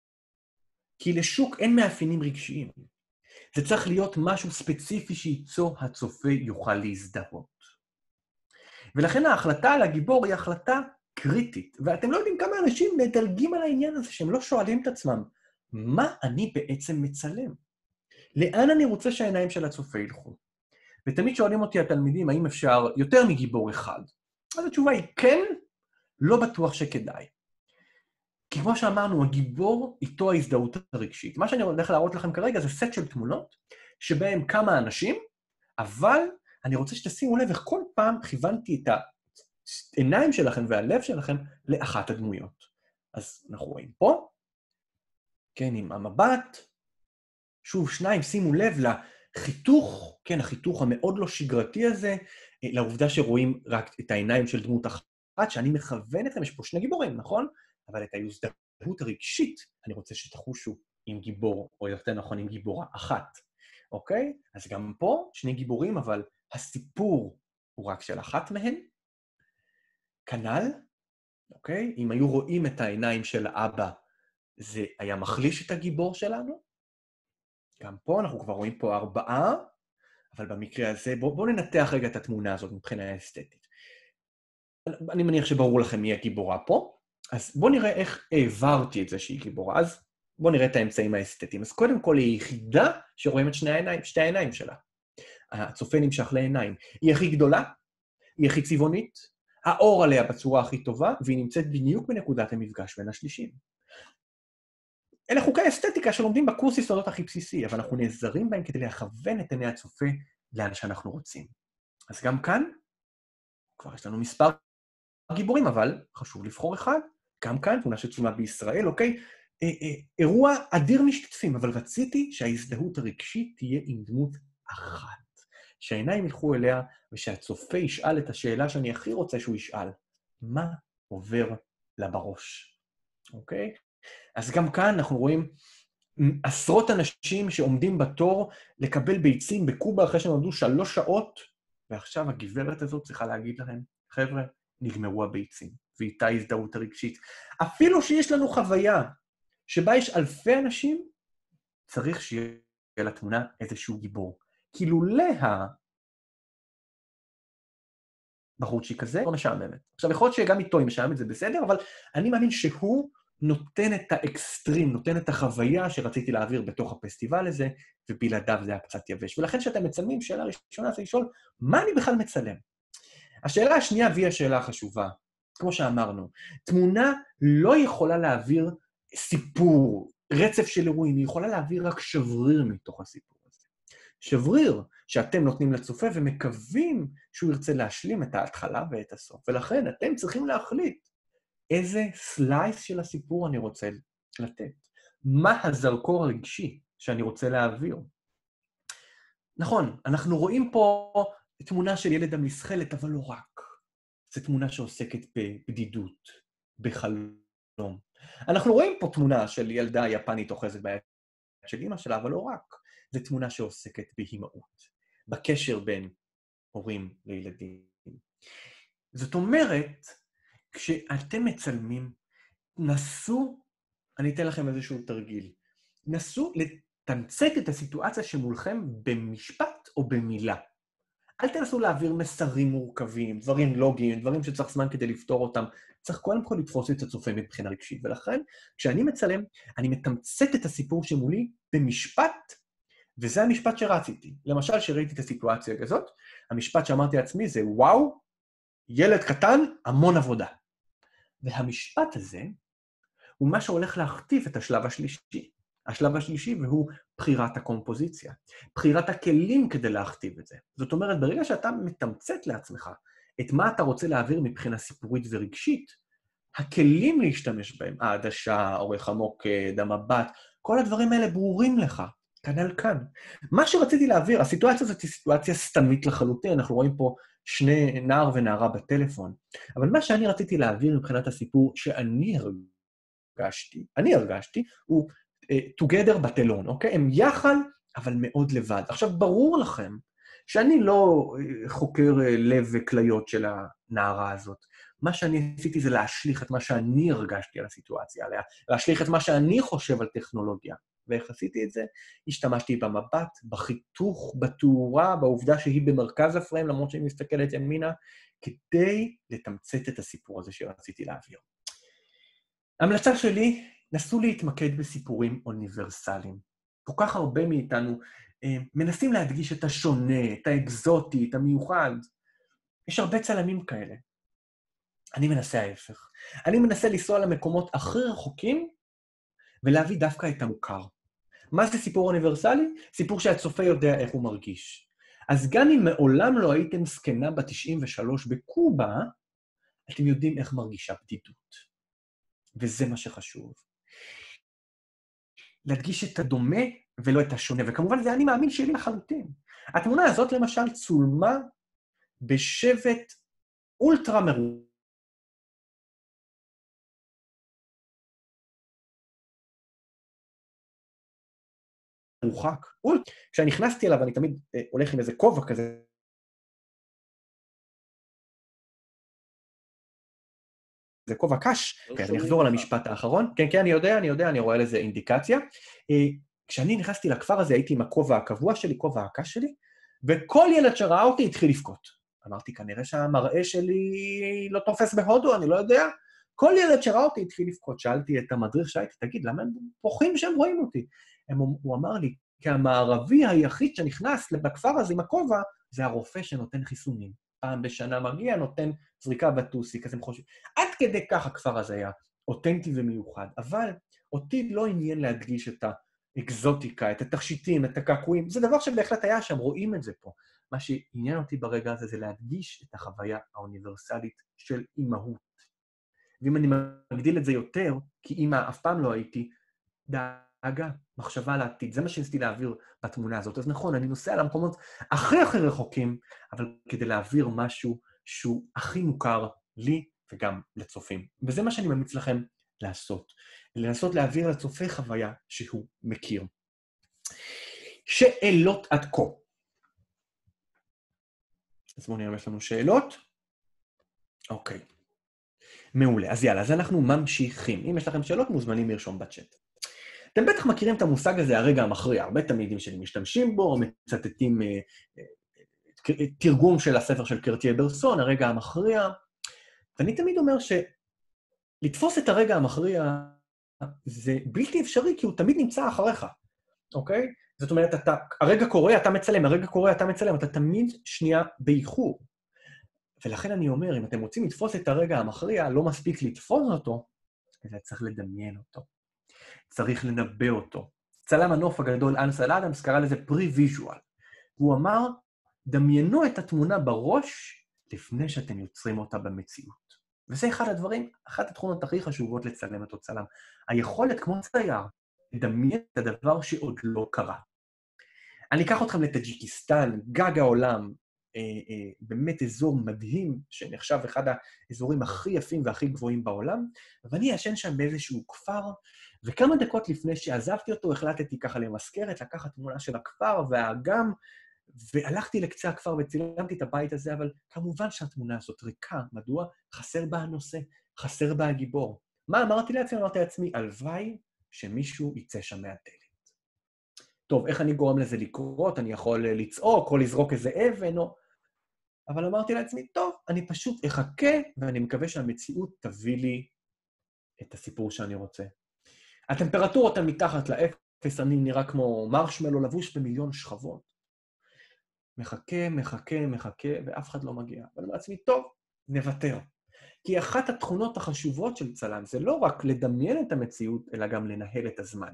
כי לשוק אין מאפיינים רגשיים. זה צריך להיות משהו ספציפי שייצור הצופה יוכל להזדהות. ולכן ההחלטה על הגיבור היא החלטה קריטית, ואתם לא יודעים כמה אנשים מדלגים על העניין הזה, שהם לא שואלים את עצמם, מה אני בעצם מצלם? לאן אני רוצה שהעיניים של הצופה ילכו? ותמיד שואלים אותי התלמידים, האם אפשר יותר מגיבור אחד? אז התשובה היא כן, לא בטוח שכדאי. כי כמו שאמרנו, הגיבור איתו ההזדהות הרגשית. מה שאני הולך להראות לכם כרגע זה סט של תמונות, שבהם כמה אנשים, אבל אני רוצה שתשימו לב איך כל פעם כיוונתי את העיניים שלכם והלב שלכם לאחת הדמויות. אז אנחנו רואים פה, כן, עם המבט, שוב שניים, שימו לב לחיתוך, כן, החיתוך המאוד לא שגרתי הזה, לעובדה שרואים רק את העיניים של דמות אחת, שאני מכוון אתכם, יש פה שני גיבורים, נכון? אבל את ההזדהות הרגשית, אני רוצה שתחושו עם גיבור, או יותר נכון עם גיבורה אחת, אוקיי? אז גם פה שני גיבורים, אבל הסיפור הוא רק של אחת מהן. כנ"ל, אוקיי? אם היו רואים את העיניים של האבא, זה היה מחליש את הגיבור שלנו. גם פה אנחנו כבר רואים פה ארבעה, אבל במקרה הזה, בואו בוא ננתח רגע את התמונה הזאת מבחינה אסתטית. אני מניח שברור לכם מי הגיבורה פה. אז בואו נראה איך העברתי את זה שהיא גיבורה. אז בואו נראה את האמצעים האסתטיים. אז קודם כל היא יחידה שרואים את שני העיניים, שתי העיניים שלה. הצופה נמשך לעיניים. היא הכי גדולה, היא הכי צבעונית, האור עליה בצורה הכי טובה, והיא נמצאת בדיוק בנקודת המפגש בין השלישים. אלה חוקי אסתטיקה שלומדים בקורס יסודות הכי בסיסי, אבל אנחנו נעזרים בהם כדי להכוון את עיני הצופה לאן שאנחנו רוצים. אז גם כאן, כבר יש לנו מספר גיבורים, אבל חשוב לבחור אחד. גם כאן, תמונה שצולמה בישראל, אוקיי? אה, אה, אירוע אדיר משתתפים, אבל רציתי שההזדהות הרגשית תהיה עם דמות אחת. שהעיניים ילכו אליה, ושהצופה ישאל את השאלה שאני הכי רוצה שהוא ישאל. מה עובר לה בראש? אוקיי? אז גם כאן אנחנו רואים עשרות אנשים שעומדים בתור לקבל ביצים בקובה אחרי שהם עמדו שלוש שעות, ועכשיו הגברת הזאת צריכה להגיד להם, חבר'ה, נגמרו הביצים, ואיתה הזדהות הרגשית. אפילו שיש לנו חוויה שבה יש אלפי אנשים, צריך שיהיה לתמונה איזשהו גיבור. כי לולא הבחורצ'יק כזה, לא משעממת. עכשיו, יכול להיות שגם איתו היא משעממת, זה בסדר, אבל אני מאמין שהוא נותן את האקסטרים, נותן את החוויה שרציתי להעביר בתוך הפסטיבל הזה, ובלעדיו זה היה קצת יבש. ולכן שאתם מצלמים, שאלה ראשונה זה לשאול, מה אני בכלל מצלם? השאלה השנייה והיא השאלה החשובה. כמו שאמרנו, תמונה לא יכולה להעביר סיפור, רצף של אירועים, היא יכולה להעביר רק שבריר מתוך הסיפור הזה. שבריר שאתם נותנים לצופה ומקווים שהוא ירצה להשלים את ההתחלה ואת הסוף. ולכן אתם צריכים להחליט איזה סלייס של הסיפור אני רוצה לתת. מה הזרקור הרגשי שאני רוצה להעביר. נכון, אנחנו רואים פה תמונה של ילד המסחלת, אבל לא רק. זו תמונה שעוסקת בבדידות, בחלום. אנחנו רואים פה תמונה של ילדה יפנית אוחזת ביד של אמא שלה, אבל לא רק. זו תמונה שעוסקת בהימאות, בקשר בין הורים לילדים. זאת אומרת, כשאתם מצלמים, נסו, אני אתן לכם איזשהו תרגיל, נסו לתמצת את הסיטואציה שמולכם במשפט או במילה. אל תנסו להעביר מסרים מורכבים, דברים לוגיים, דברים שצריך זמן כדי לפתור אותם. צריך קודם כל לתפוס את הצופה מבחינה רגשית. ולכן, כשאני מצלם, אני מתמצת את הסיפור שמולי במשפט, וזה המשפט שרציתי. למשל, שראיתי את הסיטואציה הזאת, המשפט שאמרתי לעצמי זה, וואו, ילד קטן, המון עבודה. והמשפט הזה הוא מה שהולך להכתיב את השלב השלישי. השלב השלישי והוא בחירת הקומפוזיציה. בחירת הכלים כדי להכתיב את זה. זאת אומרת, ברגע שאתה מתמצת לעצמך את מה אתה רוצה להעביר מבחינה סיפורית ורגשית, הכלים להשתמש בהם, העדשה, אורך המוקד, המבט, כל הדברים האלה ברורים לך, כאן על כאן. מה שרציתי להעביר, הסיטואציה הזאת היא סיטואציה סתמית לחלוטין, אנחנו רואים פה שני נער ונערה בטלפון, אבל מה שאני רציתי להעביר מבחינת הסיפור שאני הרגשתי, אני הרגשתי, הוא uh, together בטלון, אוקיי? הם יחד, אבל מאוד לבד. עכשיו, ברור לכם שאני לא uh, חוקר uh, לב וכליות של הנערה הזאת. מה שאני עשיתי זה להשליך את מה שאני הרגשתי על הסיטואציה עליה, להשליך את מה שאני חושב על טכנולוגיה. ואיך עשיתי את זה? השתמשתי במבט, בחיתוך, בתאורה, בעובדה שהיא במרכז הפריים, למרות שהיא מסתכלת ימינה, כדי לתמצת את הסיפור הזה שרציתי להעביר. ההמלצה שלי, נסו להתמקד בסיפורים אוניברסליים. כל כך הרבה מאיתנו אה, מנסים להדגיש את השונה, את האקזוטי, את המיוחד. יש הרבה צלמים כאלה. אני מנסה ההפך. אני מנסה לנסוע למקומות הכי רחוקים, ולהביא דווקא את המוכר. מה זה סיפור אוניברסלי? סיפור שהצופה יודע איך הוא מרגיש. אז גם אם מעולם לא הייתם זקנה ב-תשעים ושלוש בקובה, אתם יודעים איך מרגישה בדידות. וזה מה שחשוב. להדגיש את הדומה ולא את השונה, וכמובן זה אני מאמין שלי לחלוטין. התמונה הזאת למשל צולמה בשבט אולטרה מרוחק. מרוחק. כשאני נכנסתי אליו, אני תמיד אה, הולך עם איזה כובע כזה. זה כובע קש. כן, אני אחזור על המשפט האחרון. כן, כן, אני יודע, אני יודע, אני רואה לזה אינדיקציה. אה, כשאני נכנסתי לכפר הזה, הייתי עם הכובע הקבוע שלי, כובע הקש שלי, וכל ילד שראה אותי התחיל לבכות. אמרתי, כנראה שהמראה שלי לא תופס בהודו, אני לא יודע. כל ילד שראה אותי התחיל לבכות. שאלתי את המדריך שהייתי, תגיד, למה הם בוכים שהם רואים אותי? הם, הוא אמר לי, כי המערבי היחיד שנכנס לכפר הזה עם הכובע, זה הרופא שנותן חיסונים. פעם בשנה מגיע, נותן זריקה בטוסיק, אז הם חושבים. עד כדי כך הכפר הזה היה אותנטי ומיוחד, אבל אותי לא עניין להדגיש את האקזוטיקה, את התכשיטים, את הקעקועים, זה דבר שבהחלט היה שם, רואים את זה פה. מה שעניין אותי ברגע הזה זה להדגיש את החוויה האוניברסלית של אימהות. ואם אני מגדיל את זה יותר, כי אימא אף פעם לא הייתי, דאגה, מחשבה לעתיד, זה מה שניסיתי להעביר בתמונה הזאת. אז נכון, אני נוסע למקומות הכי הכי רחוקים, אבל כדי להעביר משהו שהוא הכי מוכר לי וגם לצופים. וזה מה שאני ממליץ לכם לעשות. לנסות להעביר לצופה חוויה שהוא מכיר. שאלות עד כה. אז בואו נראה, יש לנו שאלות. אוקיי. מעולה. אז יאללה, אז אנחנו ממשיכים. אם יש לכם שאלות, מוזמנים לרשום בצ'אט. אתם בטח מכירים את המושג הזה, הרגע המכריע. הרבה תלמידים שלי משתמשים בו, מצטטים אה, אה, תרגום של הספר של קרטייה ברסון, הרגע המכריע. ואני תמיד אומר שלתפוס את הרגע המכריע זה בלתי אפשרי, כי הוא תמיד נמצא אחריך, אוקיי? זאת אומרת, אתה, הרגע קורה, אתה מצלם, הרגע קורה, אתה מצלם, אתה תמיד שנייה באיחור. ולכן אני אומר, אם אתם רוצים לתפוס את הרגע המכריע, לא מספיק לתפוס אותו, אלא צריך לדמיין אותו. צריך לנבא אותו. צלם הנוף הגדול אנסל אדמס קרא לזה פרי-ויז'ואל. הוא אמר, דמיינו את התמונה בראש לפני שאתם יוצרים אותה במציאות. וזה אחד הדברים, אחת התכונות הכי חשובות לצלם אותו צלם. היכולת כמו צייר, לדמיין את הדבר שעוד לא קרה. אני אקח אתכם לטאג'יקיסטן, גג העולם, אה, אה, באמת אזור מדהים, שנחשב אחד האזורים הכי יפים והכי גבוהים בעולם, ואני ישן שם באיזשהו כפר, וכמה דקות לפני שעזבתי אותו, החלטתי ככה למזכרת, לקחת תמונה של הכפר והאגם, והלכתי לקצה הכפר וצילמתי את הבית הזה, אבל כמובן שהתמונה הזאת ריקה. מדוע? חסר בה הנושא. חסר בה הגיבור. מה אמרתי לעצמי? אמרתי לעצמי, הלוואי שמישהו יצא שם מהדלת. טוב, איך אני גורם לזה לקרות? אני יכול לצעוק או לזרוק איזה אבן, או... אבל אמרתי לעצמי, טוב, אני פשוט אחכה, ואני מקווה שהמציאות תביא לי את הסיפור שאני רוצה. הטמפרטורות הן מתחת לאפס, אני נראה כמו מרשמלו לבוש במיליון שכבות. מחכה, מחכה, מחכה, ואף אחד לא מגיע. אבל אני לעצמי, טוב, נוותר. כי אחת התכונות החשובות של צלם זה לא רק לדמיין את המציאות, אלא גם לנהל את הזמן.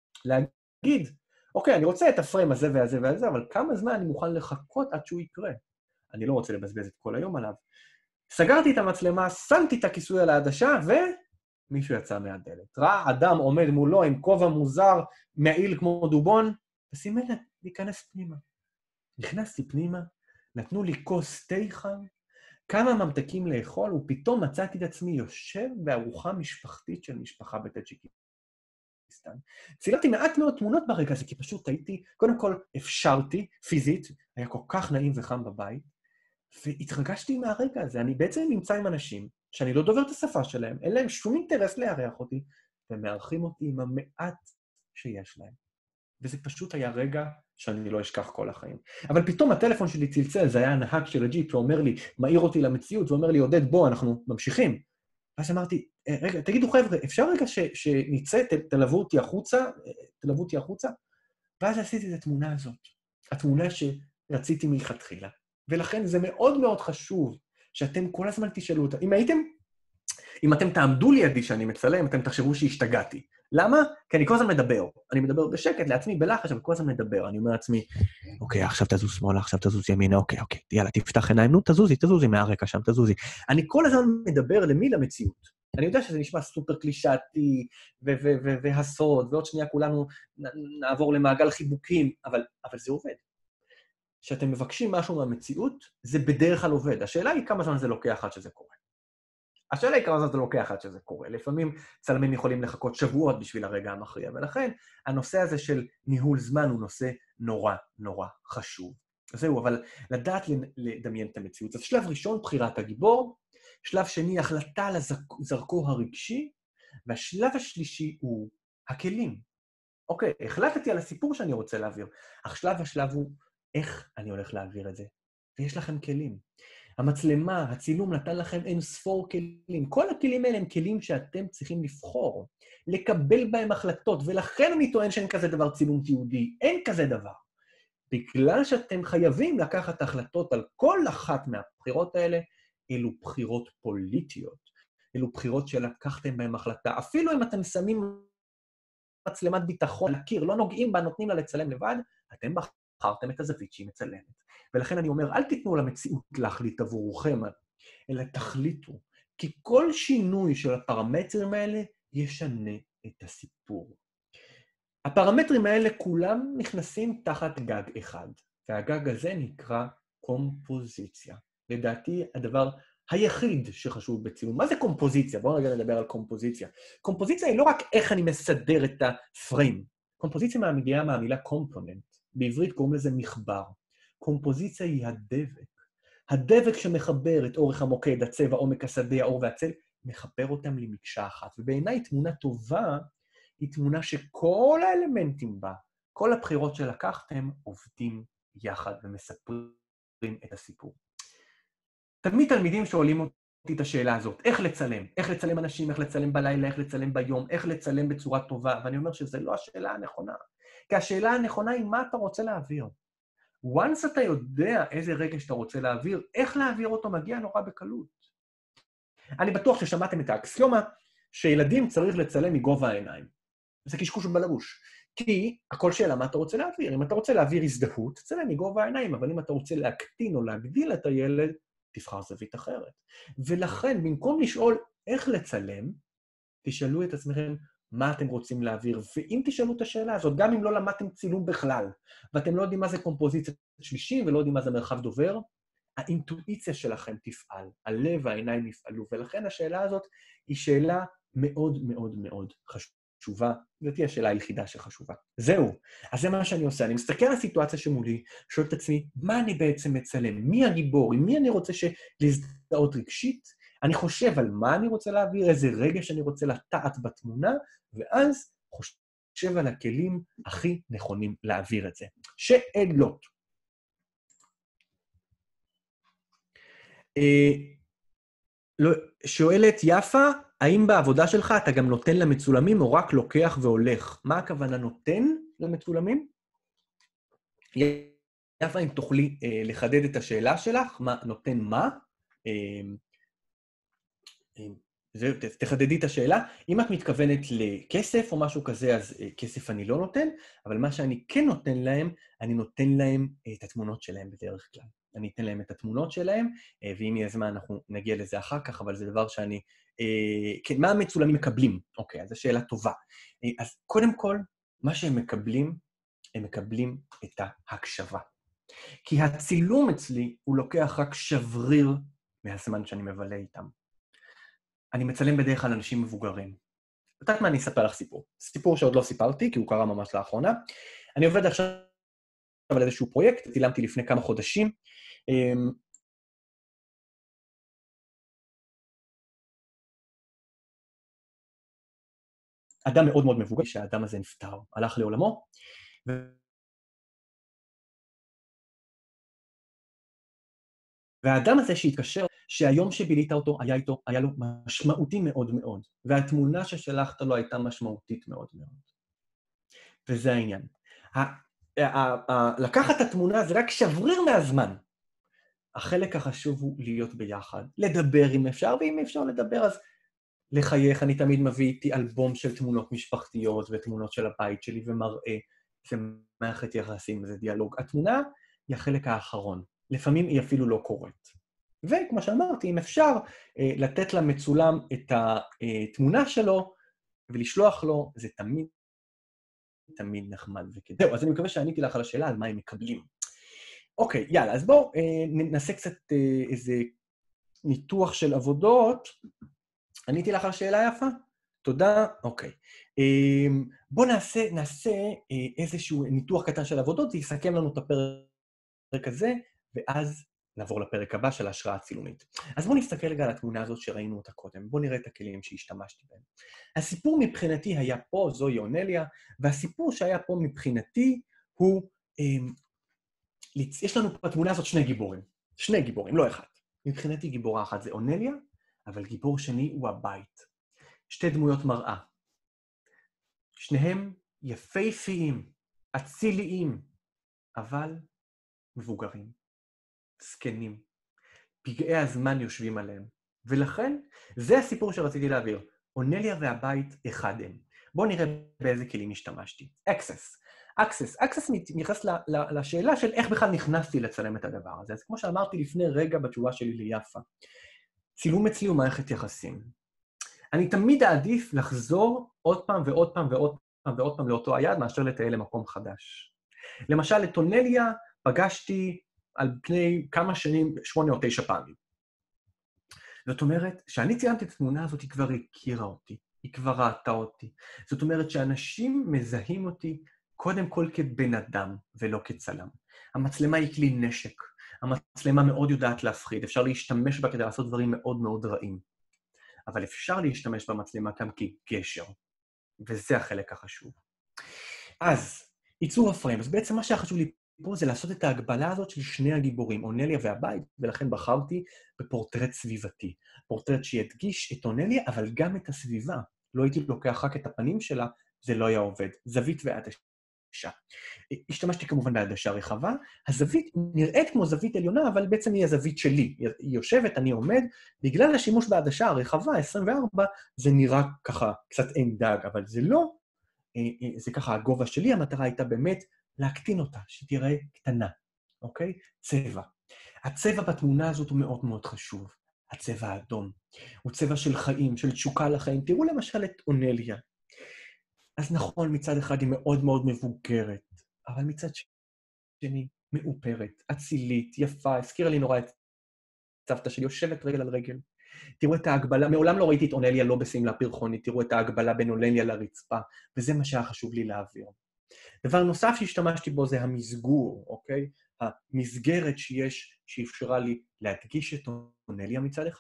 להגיד, אוקיי, אני רוצה את הפריים הזה והזה והזה, אבל כמה זמן אני מוכן לחכות עד שהוא יקרה? אני לא רוצה לבזבז את כל היום עליו. סגרתי את המצלמה, שמתי את הכיסוי על העדשה, ומישהו יצא מהדלת. ראה אדם עומד מולו עם כובע מוזר, מעיל כמו דובון, וסימן להיכנס פנימה. נכנסתי פנימה, נתנו לי כוס תה חם, כמה ממתקים לאכול, ופתאום מצאתי את עצמי יושב בארוחה משפחתית של משפחה בטאג'יקיסטן. צילמתי מעט מאוד תמונות ברגע הזה, כי פשוט הייתי, קודם כל אפשרתי, פיזית, היה כל כך נעים וחם בבית, והתרגשתי מהרגע הזה. אני בעצם נמצא עם אנשים שאני לא דובר את השפה שלהם, אין להם שום אינטרס לארח אותי, ומארחים אותי עם המעט שיש להם. וזה פשוט היה רגע שאני לא אשכח כל החיים. אבל פתאום הטלפון שלי צלצל, זה היה הנהג של הג'יפ, ואומר לי, מעיר אותי למציאות, ואומר לי, עודד, בוא, אנחנו ממשיכים. ואז אמרתי, רגע, תגידו חבר'ה, אפשר רגע ש, שניצא, תלוו אותי החוצה, תלוו אותי החוצה? ואז עשיתי את התמונה הזאת, התמונה שרציתי מלכתחילה. ולכן זה מאוד מאוד חשוב שאתם כל הזמן תשאלו אותה. אם הייתם, אם אתם תעמדו לידי שאני מצלם, אתם תחשבו שהשתגעתי. למה? כי אני כל הזמן מדבר. אני מדבר בשקט לעצמי, בלחש, אבל כל הזמן מדבר. אני אומר לעצמי, אוקיי, עכשיו תזוז שמאלה, עכשיו תזוז ימינה, אוקיי, אוקיי, יאללה, תפתח עיניים, נו, תזוזי, תזוזי מהרקע שם, תזוזי. אני כל הזמן מדבר למי? למציאות. אני יודע שזה נשמע סופר קלישאתי, והסוד, ועוד שנייה כולנו נעבור למעגל חיבוקים, אבל, אבל זה עובד. שאתם מבקשים משהו מהמציאות, זה בדרך כלל עובד. השאלה היא כמה זמן זה לוקח עד שזה קורה. השאלה היא כמה זמן זה לוקח עד שזה קורה. לפעמים צלמים יכולים לחכות שבועות בשביל הרגע המכריע, ולכן הנושא הזה של ניהול זמן הוא נושא נורא נורא חשוב. זהו, אבל לדעת לדמיין את המציאות. אז שלב ראשון, בחירת הגיבור, שלב שני, החלטה על הזרקור הרגשי, והשלב השלישי הוא הכלים. אוקיי, החלטתי על הסיפור שאני רוצה להעביר, אך שלב השלב הוא איך אני הולך להעביר את זה. ויש לכם כלים. המצלמה, הצילום נתן לכם אין ספור כלים. כל הכלים האלה הם כלים שאתם צריכים לבחור, לקבל בהם החלטות, ולכן אני טוען שאין כזה דבר צילום תיעודי. אין כזה דבר. בגלל שאתם חייבים לקחת החלטות על כל אחת מהבחירות האלה, אלו בחירות פוליטיות. אלו בחירות שלקחתם בהם החלטה. אפילו אם אתם שמים מצלמת ביטחון לקיר, לא נוגעים בה, נותנים לה לצלם לבד, אתם בחרתם את הזווית שהיא מצלמת. ולכן אני אומר, אל תיתנו למציאות להחליט עבורכם, אלא תחליטו, כי כל שינוי של הפרמטרים האלה ישנה את הסיפור. הפרמטרים האלה כולם נכנסים תחת גג אחד, והגג הזה נקרא קומפוזיציה. לדעתי, הדבר היחיד שחשוב בצילום. מה זה קומפוזיציה? בואו רגע נדבר על קומפוזיציה. קומפוזיציה היא לא רק איך אני מסדר את הפריים. קומפוזיציה מגיעה מהמילה קומפוננט. בעברית קוראים לזה מחבר. קומפוזיציה היא הדבק. הדבק שמחבר את אורך המוקד, הצבע, עומק השדה, האור והצל, מחבר אותם למקשה אחת. ובעיניי תמונה טובה היא תמונה שכל האלמנטים בה, כל הבחירות שלקחתם, עובדים יחד ומספרים את הסיפור. תמיד תלמידים שואלים אותי את השאלה הזאת, איך לצלם? איך לצלם אנשים, איך לצלם בלילה, איך לצלם ביום, איך לצלם בצורה טובה, ואני אומר שזו לא השאלה הנכונה. כי השאלה הנכונה היא מה אתה רוצה להעביר. once אתה יודע איזה רגע שאתה רוצה להעביר, איך להעביר אותו מגיע נורא בקלות. אני בטוח ששמעתם את האקסיומה שילדים צריך לצלם מגובה העיניים. זה קשקוש בלבוש. כי הכל שאלה מה אתה רוצה להעביר. אם אתה רוצה להעביר הזדהות, תצלם מגובה העיניים, אבל אם אתה רוצה להקטין או להגדיל את הילד, תבחר זווית אחרת. ולכן, במקום לשאול איך לצלם, תשאלו את עצמכם מה אתם רוצים להעביר. ואם תשאלו את השאלה הזאת, גם אם לא למדתם צילום בכלל, ואתם לא יודעים מה זה קומפוזיציה שלישי, ולא יודעים מה זה מרחב דובר, האינטואיציה שלכם תפעל, הלב והעיניים יפעלו, ולכן השאלה הזאת היא שאלה מאוד מאוד מאוד חשובה. זאת היא השאלה היחידה שחשובה. זהו. אז זה מה שאני עושה. אני מסתכל על הסיטואציה שמולי, שואל את עצמי, מה אני בעצם מצלם? מי הגיבור? עם מי אני רוצה להזדהות רגשית? אני חושב על מה אני רוצה להעביר, איזה רגע שאני רוצה לטעת בתמונה, ואז חושב על הכלים הכי נכונים להעביר את זה. שאלות. שואלת יפה, האם בעבודה שלך אתה גם נותן למצולמים או רק לוקח והולך? מה הכוונה נותן למצולמים? יפה, אם תוכלי אה, לחדד את השאלה שלך, מה, נותן מה? אה, אה, זה, תחדדי את השאלה. אם את מתכוונת לכסף או משהו כזה, אז אה, כסף אני לא נותן, אבל מה שאני כן נותן להם, אני נותן להם אה, את התמונות שלהם בדרך כלל. אני אתן להם את התמונות שלהם, אה, ואם יהיה זמן אנחנו נגיע לזה אחר כך, אבל זה דבר שאני... אה, כן, מה המצולמים מקבלים? אוקיי, אז זו שאלה טובה. אה, אז קודם כל, מה שהם מקבלים, הם מקבלים את ההקשבה. כי הצילום אצלי הוא לוקח רק שבריר מהזמן שאני מבלה איתם. אני מצלם בדרך כלל אנשים מבוגרים. יודעת מה? אני אספר לך סיפור. סיפור שעוד לא סיפרתי, כי הוא קרה ממש לאחרונה. אני עובד עכשיו על איזשהו פרויקט, צילמתי לפני כמה חודשים. אדם מאוד מאוד מבוגר, שהאדם הזה נפטר, הלך לעולמו, ו... והאדם הזה שהתקשר, שהיום שבילית אותו, היה איתו, היה לו משמעותי מאוד מאוד, והתמונה ששלחת לו הייתה משמעותית מאוד מאוד. וזה העניין. לקחת את התמונה זה רק שבריר מהזמן. החלק החשוב הוא להיות ביחד, לדבר אם אפשר, ואם אפשר לדבר אז לחייך. אני תמיד מביא איתי אלבום של תמונות משפחתיות ותמונות של הבית שלי ומראה, זה מערכת יחסים, זה דיאלוג. התמונה היא החלק האחרון. לפעמים היא אפילו לא קורית. וכמו שאמרתי, אם אפשר לתת למצולם את התמונה שלו ולשלוח לו, זה תמיד, תמיד נחמד וכדאי. זהו, אז אני מקווה שעניתי לך על השאלה על מה הם מקבלים. אוקיי, יאללה, אז בואו ננסה קצת איזה ניתוח של עבודות. עניתי לך על השאלה יפה? תודה, אוקיי. בואו נעשה, נעשה איזשהו ניתוח קטן של עבודות, זה יסכם לנו את הפרק הזה, ואז נעבור לפרק הבא של ההשראה הצילומית. אז בואו נסתכל רגע על התמונה הזאת שראינו אותה קודם. בואו נראה את הכלים שהשתמשתי בהם. הסיפור מבחינתי היה פה, זוהי אונליה, והסיפור שהיה פה מבחינתי הוא, יש לנו בתמונה הזאת שני גיבורים. שני גיבורים, לא אחד. מבחינתי גיבורה אחת זה אונליה, אבל גיבור שני הוא הבית. שתי דמויות מראה. שניהם יפהפיים, אציליים, אבל מבוגרים. זקנים. פגעי הזמן יושבים עליהם. ולכן, זה הסיפור שרציתי להעביר. אונליה והבית אחד הם. בואו נראה באיזה כלים השתמשתי. אקסס. אקסס. אקסס מתייחס לשאלה של איך בכלל נכנסתי לצלם את הדבר הזה. אז כמו שאמרתי לפני רגע בתשובה שלי ליפה, צילום אצלי הוא מערכת יחסים. אני תמיד אעדיף לחזור עוד פעם ועוד פעם ועוד פעם ועוד פעם לאותו היד, מאשר לטייל למקום חדש. למשל, את אונליה פגשתי על פני כמה שנים, שמונה או תשע פעמים. זאת אומרת, כשאני ציימתי את התמונה הזאת, היא כבר הכירה אותי, היא כבר ראתה אותי. זאת אומרת שאנשים מזהים אותי קודם כל כבן אדם ולא כצלם. המצלמה היא כלי נשק. המצלמה מאוד יודעת להפחיד, אפשר להשתמש בה כדי לעשות דברים מאוד מאוד רעים. אבל אפשר להשתמש במצלמה גם כגשר, וזה החלק החשוב. אז, עיצוב הפריים. אז בעצם מה שהיה חשוב לי פה זה לעשות את ההגבלה הזאת של שני הגיבורים, אונליה והבית, ולכן בחרתי בפורטרט סביבתי. פורטרט שידגיש את אונליה, אבל גם את הסביבה. לא הייתי לוקח רק את הפנים שלה, זה לא היה עובד. זווית ועדשה. השתמשתי כמובן בעדשה רחבה. הזווית נראית כמו זווית עליונה, אבל בעצם היא הזווית שלי. היא יושבת, אני עומד. בגלל השימוש בעדשה הרחבה, עשרים וארבע, זה נראה ככה קצת אין דג, אבל זה לא. זה ככה הגובה שלי, המטרה הייתה באמת להקטין אותה, שתראה קטנה, אוקיי? צבע. הצבע בתמונה הזאת הוא מאוד מאוד חשוב. הצבע האדום. הוא צבע של חיים, של תשוקה לחיים. תראו למשל את אונליה. אז נכון, מצד אחד היא מאוד מאוד מבוגרת, אבל מצד שני, מאופרת, אצילית, יפה, הזכירה לי נורא את סבתא שלי, יושבת רגל על רגל. תראו את ההגבלה, מעולם לא ראיתי את אונליה לא בשמלה פרחונית, תראו את ההגבלה בין אונליה לרצפה, וזה מה שהיה חשוב לי להעביר. דבר נוסף שהשתמשתי בו זה המסגור, אוקיי? המסגרת שיש, שאפשרה לי להדגיש את אונליה מצד אחד,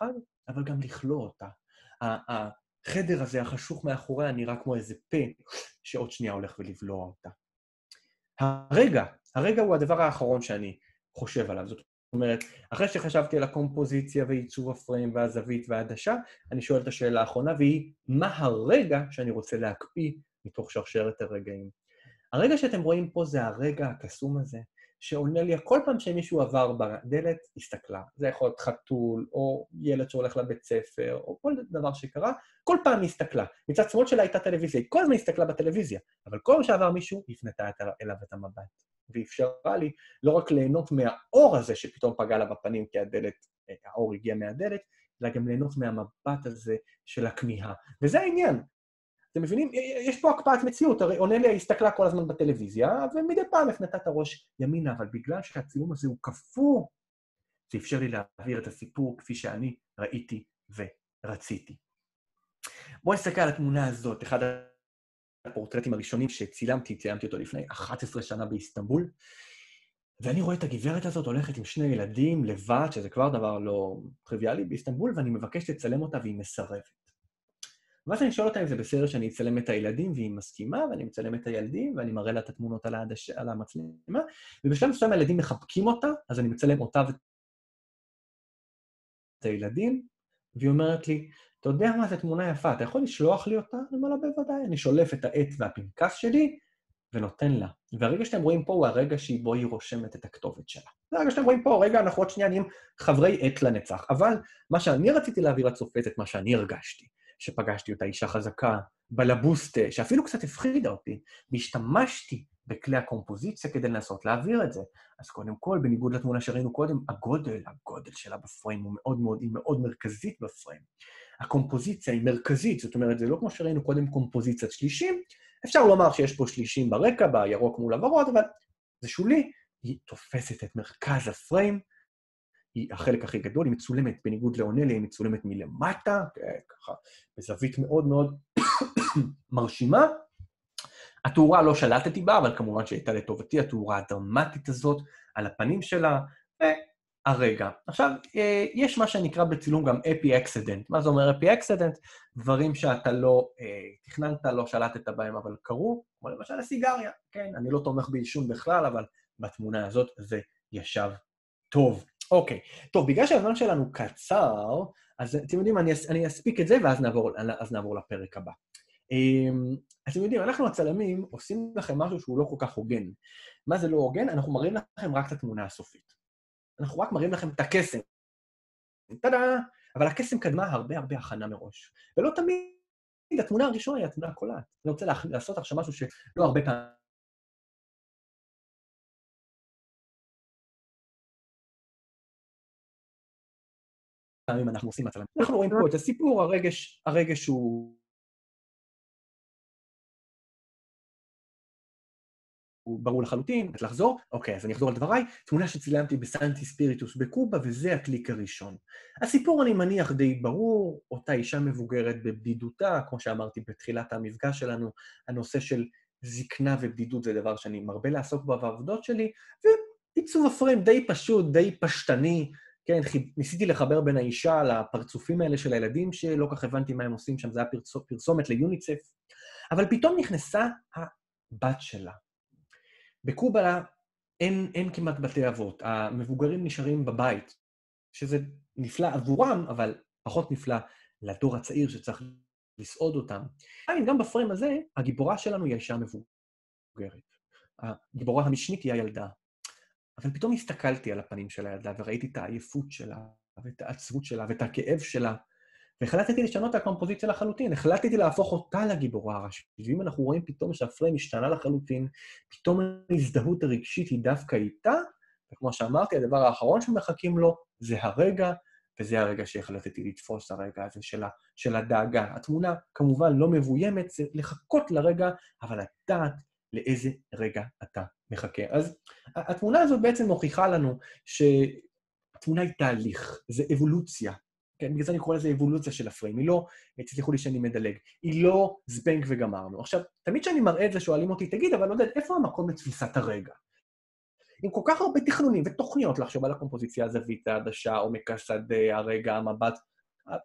אבל גם לכלוא אותה. החדר הזה, החשוך מאחוריה, נראה כמו איזה פה שעוד שנייה הולך ולבלוע אותה. הרגע, הרגע הוא הדבר האחרון שאני חושב עליו. זאת אומרת, אחרי שחשבתי על הקומפוזיציה ועיצוב הפריים והזווית והעדשה, אני שואל את השאלה האחרונה, והיא, מה הרגע שאני רוצה להקפיא מתוך שרשרת הרגעים? הרגע שאתם רואים פה זה הרגע הקסום הזה, שעונה לי, כל פעם שמישהו עבר בדלת, הסתכלה. זה יכול להיות חתול, או ילד שהולך לבית ספר, או כל דבר שקרה, כל פעם היא הסתכלה. מצד שמאל שלה הייתה טלוויזיה, היא כל הזמן הסתכלה בטלוויזיה, אבל כל פעם שעבר מישהו, הפנתה אליו את המבט. ואפשרה לי לא רק ליהנות מהאור הזה שפתאום פגע לה בפנים, כי הדלת, האור הגיע מהדלת, אלא גם ליהנות מהמבט הזה של הכמיהה. וזה העניין. אתם מבינים? יש פה הקפאת מציאות, הרי אונליה הסתכלה כל הזמן בטלוויזיה, ומדי פעם הפנתה את הראש ימינה, אבל בגלל שהצילום הזה הוא כפור, זה אפשר לי להעביר את הסיפור כפי שאני ראיתי ורציתי. בואו נסתכל על התמונה הזאת, אחד הפורטרטים הראשונים שצילמתי, צילמתי אותו לפני אחת עשרה שנה באיסטנבול, ואני רואה את הגברת הזאת הולכת עם שני ילדים לבד, שזה כבר דבר לא טריוויאלי באיסטנבול, ואני מבקש לצלם אותה והיא מסרבת. ואז אני שואל אותה אם זה בסדר שאני אצלם את הילדים, והיא מסכימה, ואני מצלם את הילדים, ואני מראה לה את התמונות על, העדש... על המצלמה, ובשלב מסוים הילדים מחבקים אותה, אז אני מצלם אותה ואת הילדים, והיא אומרת לי, אתה יודע מה, זו תמונה יפה, אתה יכול לשלוח לי אותה? אני אומר לה, בוודאי, אני שולף את העט והפנקס שלי, ונותן לה. והרגע שאתם רואים פה הוא הרגע שבו היא רושמת את הכתובת שלה. זה הרגע שאתם רואים פה, רגע, אנחנו עוד שנייה נהיים חברי עט לנצח. אבל מה שאני רציתי להעביר לצופה, את מה שאני הרגשתי, שפגשתי אותה אישה חזקה, בלבוסטה, שאפילו קצת הפחידה אותי, והשתמשתי בכלי הקומפוזיציה כדי לנסות להעביר את זה. אז קודם כל, בניגוד לתמונה שראינו קודם, הגודל, הגודל שלה בפריים הוא מאוד מאוד, היא מאוד מרכזית בפריים. הקומפוזיציה היא מרכזית, זאת אומרת, זה לא כמו שראינו קודם קומפוזיציית שלישים, אפשר לומר שיש פה שלישים ברקע, בירוק מול הוורוד, אבל זה שולי, היא תופסת את מרכז הפריים, היא החלק הכי גדול, היא מצולמת בניגוד לאונליה, היא מצולמת מלמטה, ככה, בזווית מאוד מאוד מרשימה. התאורה לא שלטתי בה, אבל כמובן שהייתה לטובתי, התאורה הדרמטית הזאת על הפנים שלה, והרגע. עכשיו, יש מה שנקרא בצילום גם אפי-אקסידנט. מה זה אומר אפי-אקסידנט? דברים שאתה לא תכננת, לא שלטת בהם, אבל קרו, כמו למשל הסיגריה, כן? אני לא תומך בעישון בכלל, אבל בתמונה הזאת זה ישב טוב. אוקיי, טוב, בגלל שהזמן שלנו קצר, אז אתם יודעים, אני, אני אספיק את זה, ואז נעבור, אז נעבור לפרק הבא. אז אתם יודעים, אנחנו הצלמים עושים לכם משהו שהוא לא כל כך הוגן. מה זה לא הוגן? אנחנו מראים לכם רק את התמונה הסופית. אנחנו רק מראים לכם את הקסם. טאדה! אבל הקסם קדמה הרבה הרבה הכנה מראש. ולא תמיד, התמונה הראשונה היא התמונה הקולעת. אני רוצה לעשות עכשיו משהו שלא הרבה פעמים, פעמים אנחנו עושים הצלם. אנחנו רואים פה את הסיפור, הרגש, הרגש הוא... הוא ברור לחלוטין, את לחזור, אוקיי, אז אני אחזור על דבריי, תמונה שצילמתי בסנטי ספיריטוס בקובה, וזה הקליק הראשון. הסיפור אני מניח די ברור, אותה אישה מבוגרת בבדידותה, כמו שאמרתי בתחילת המפגש שלנו, הנושא של זקנה ובדידות זה דבר שאני מרבה לעסוק בו בעבודות שלי, ועיצוב הפריים די פשוט, די פשטני, כן, ניסיתי לחבר בין האישה לפרצופים האלה של הילדים, שלא כך הבנתי מה הם עושים שם, זה היה פרסומת ליוניצף, אבל פתאום נכנסה הבת שלה. בקובה אין, אין כמעט בתי אבות, המבוגרים נשארים בבית, שזה נפלא עבורם, אבל פחות נפלא לדור הצעיר שצריך לסעוד אותם. גם בפריים הזה, הגיבורה שלנו היא האישה המבוגרת. הגיבורה המשנית היא הילדה. אבל פתאום הסתכלתי על הפנים של הילדה, וראיתי את העייפות שלה, ואת העצבות שלה, ואת הכאב שלה, והחלטתי לשנות את הקומפוזיציה לחלוטין, החלטתי להפוך אותה לגיבורה הראשית. ואם אנחנו רואים פתאום שהפריים השתנה לחלוטין, פתאום ההזדהות הרגשית היא דווקא איתה, וכמו שאמרתי, הדבר האחרון שמחכים לו זה הרגע, וזה הרגע שהחלטתי לתפוס, הרגע הזה של, של הדאגה. התמונה כמובן לא מבוימת, זה לחכות לרגע, אבל לדעת לאיזה רגע אתה מחכה. אז התמונה הזאת בעצם מוכיחה לנו שהתמונה היא תהליך, זה אבולוציה. כן, בגלל זה אני קורא לזה אבולוציה של הפריים, היא לא, תסלחו לי שאני מדלג, היא לא זבנג וגמרנו. עכשיו, תמיד שאני מראה את זה, שואלים אותי, תגיד, אבל עודד, איפה המקום לתפיסת הרגע? עם כל כך הרבה תכנונים ותוכניות לחשוב על הקומפוזיציה, הזווית, העדשה, עומק השדה, הרגע, המבט,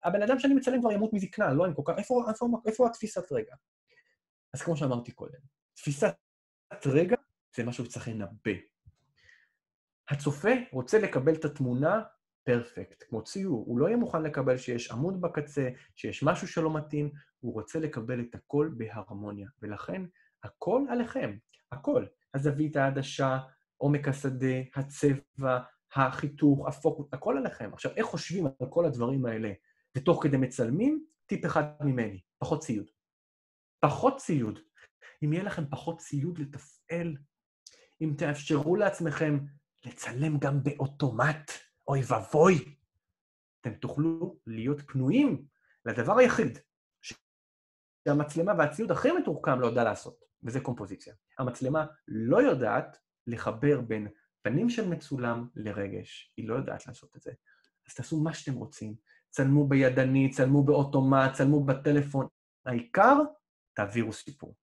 הבן אדם שאני מצלם כבר ימות מזקנה, לא עם כל כך, איפה, איפה, איפה התפיסת רגע? אז כמו שאמרתי קודם, תפיסת רגע זה משהו שצריך לנבא. הצופה רוצה לקבל את התמונה פרפקט, כמו ציור. הוא לא יהיה מוכן לקבל שיש עמוד בקצה, שיש משהו שלא מתאים, הוא רוצה לקבל את הכל בהרמוניה. ולכן, הכל עליכם, הכל. הזווית, העדשה, עומק השדה, הצבע, החיתוך, הפוקוס, הכל עליכם. עכשיו, איך חושבים על כל הדברים האלה? ותוך כדי מצלמים, טיפ אחד ממני, פחות ציוד. פחות ציוד. אם יהיה לכם פחות ציוד לתפעל, אם תאפשרו לעצמכם לצלם גם באוטומט, אוי ובוי, אתם תוכלו להיות פנויים לדבר היחיד שהמצלמה והציוד הכי מתוחכם לא יודע לעשות, וזה קומפוזיציה. המצלמה לא יודעת לחבר בין פנים של מצולם לרגש, היא לא יודעת לעשות את זה. אז תעשו מה שאתם רוצים, צלמו בידני, צלמו באוטומט, צלמו בטלפון, העיקר, תעבירו סיפור.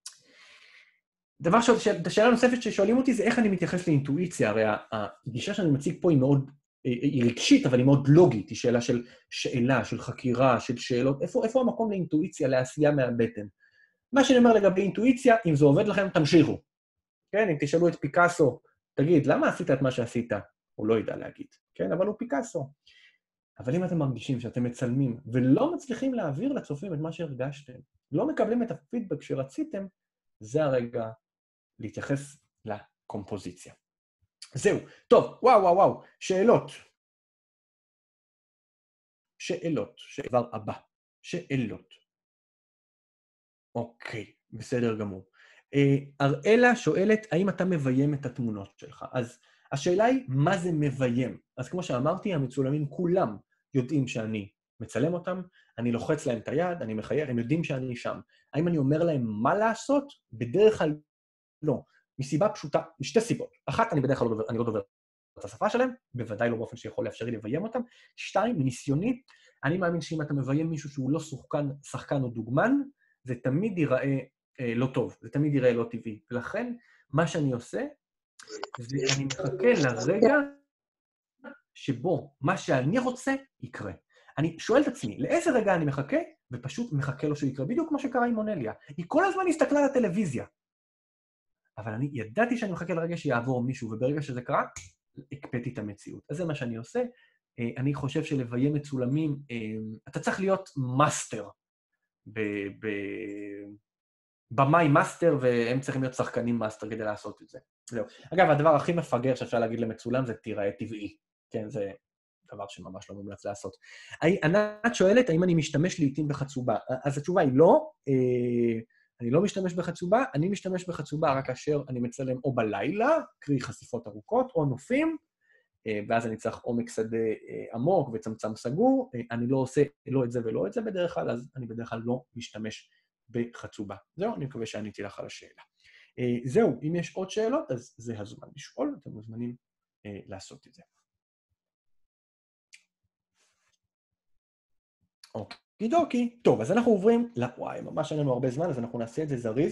דבר ש... השאלה הנוספת ששואלים אותי זה איך אני מתייחס לאינטואיציה, הרי הגישה שאני מציג פה היא מאוד, היא רגשית, אבל היא מאוד לוגית, היא שאלה של שאלה, של חקירה, של שאלות, איפה, איפה המקום לאינטואיציה, לעשייה מהבטן? מה שאני אומר לגבי אינטואיציה, אם זה עובד לכם, תמשיכו. כן, אם תשאלו את פיקאסו, תגיד, למה עשית את מה שעשית? הוא לא ידע להגיד, כן, אבל הוא פיקאסו. אבל אם אתם מרגישים שאתם מצלמים ולא מצליחים להעביר לצופים את מה שהרגשתם, לא מקבלים את הפידבק שרציתם, זה הרגע להתייחס לקומפוזיציה. זהו. טוב, וואו, וואו, וואו. שאלות. שאלות. דבר הבא. שאלות. אוקיי, בסדר גמור. אראלה שואלת, האם אתה מביים את התמונות שלך? אז השאלה היא, מה זה מביים? אז כמו שאמרתי, המצולמים כולם יודעים שאני מצלם אותם, אני לוחץ להם את היד, אני מחייך, הם יודעים שאני שם. האם אני אומר להם מה לעשות? בדרך כלל לא. מסיבה פשוטה, משתי סיבות. אחת, אני בדרך כלל לא דובר, אני לא דובר את השפה שלהם, בוודאי לא באופן שיכול לאפשר לי לביים אותם. שתיים, מניסיוני, אני מאמין שאם אתה מביים מישהו שהוא לא שחקן, שחקן או דוגמן, זה תמיד ייראה אה, לא טוב, זה תמיד ייראה לא טבעי. ולכן, מה שאני עושה, זה אני מחכה לרגע שבו מה שאני רוצה יקרה. אני שואל את עצמי, לאיזה רגע אני מחכה, ופשוט מחכה לו שיקרה, בדיוק כמו שקרה עם מונליה. היא כל הזמן הסתכלה על הטלוויזיה. אבל אני ידעתי שאני מחכה לרגע שיעבור מישהו, וברגע שזה קרה, הקפאתי את המציאות. אז זה מה שאני עושה. אני חושב שלביים מצולמים, אתה צריך להיות מאסטר, במאי מאסטר, והם צריכים להיות שחקנים מאסטר כדי לעשות את זה. זהו. אגב, הדבר הכי מפגר שאפשר להגיד למצולם זה תיראה טבעי. כן, זה דבר שממש לא מומלץ לעשות. ענת שואלת, האם אני משתמש לעתים בחצובה? אז התשובה היא לא. אני לא משתמש בחצובה, אני משתמש בחצובה רק כאשר אני מצלם או בלילה, קרי חשיפות ארוכות, או נופים, ואז אני צריך עומק שדה עמוק וצמצם סגור. אני לא עושה לא את זה ולא את זה בדרך כלל, אז אני בדרך כלל לא משתמש בחצובה. זהו, אני מקווה שעניתי לך על השאלה. זהו, אם יש עוד שאלות, אז זה הזמן לשאול, אתם מוזמנים לעשות את זה. אוקיי. קידוקי. טוב, אז אנחנו עוברים, לא, וואי, ממש אין לנו הרבה זמן, אז אנחנו נעשה את זה זריז.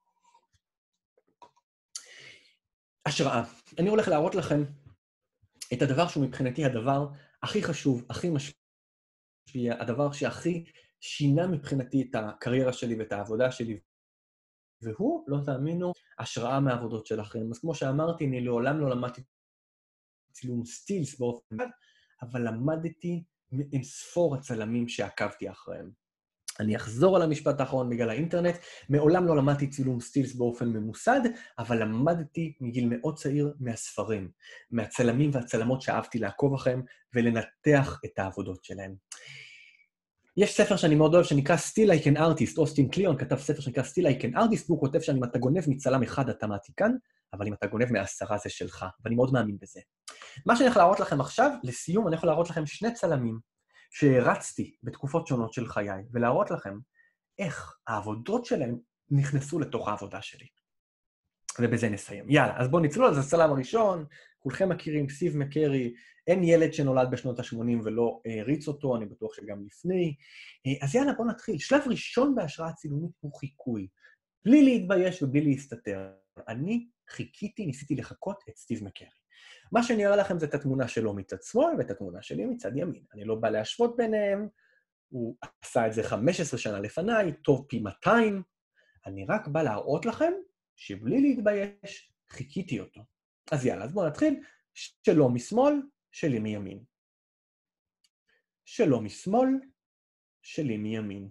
השראה. אני הולך להראות לכם את הדבר שהוא מבחינתי הדבר הכי חשוב, הכי משפיע, הדבר שהכי שינה מבחינתי את הקריירה שלי ואת העבודה שלי, והוא, לא תאמינו, השראה מהעבודות שלכם. אז כמו שאמרתי, אני לעולם לא למדתי צילום סטילס באופן אחד, אבל למדתי אין ספור הצלמים שעקבתי אחריהם. אני אחזור על המשפט האחרון בגלל האינטרנט, מעולם לא למדתי צילום סטילס באופן ממוסד, אבל למדתי מגיל מאוד צעיר מהספרים, מהצלמים והצלמות שאהבתי לעקוב אחריהם ולנתח את העבודות שלהם. יש ספר שאני מאוד אוהב שנקרא Still Like an Artist, אוסטין קליון כתב ספר שנקרא Still Like an Artist, והוא כותב שאם אתה גונב מצלם אחד אתה מעתיקן, אבל אם אתה גונב מעשרה זה שלך, ואני מאוד מאמין בזה. מה שאני יכול להראות לכם עכשיו, לסיום, אני יכול להראות לכם שני צלמים שהרצתי בתקופות שונות של חיי, ולהראות לכם איך העבודות שלהם נכנסו לתוך העבודה שלי. ובזה נסיים. יאללה, אז בואו נצלול, אז הצלם הראשון, כולכם מכירים, סטיב מקרי, אין ילד שנולד בשנות ה-שמונים ולא הריץ אותו, אני בטוח שגם לפני. אז יאללה, בואו נתחיל. שלב ראשון בהשראה צילומית הוא חיקוי. בלי להתבייש ובלי להסתתר. אני חיכיתי, ניסיתי לחכות את סטיב מקרי. מה שאני אראה לכם זה את התמונה שלו מצד שמאל ואת התמונה שלי מצד ימין. אני לא בא להשוות ביניהם, הוא עשה את זה חמש עשרה שנה לפניי, טוב פי מאתיים, אני רק בא להראות לכם שבלי להתבייש, חיכיתי אותו. אז יאללה, אז בואו נתחיל. שלו משמאל, שלי מימין. שלו משמאל, שלי מימין.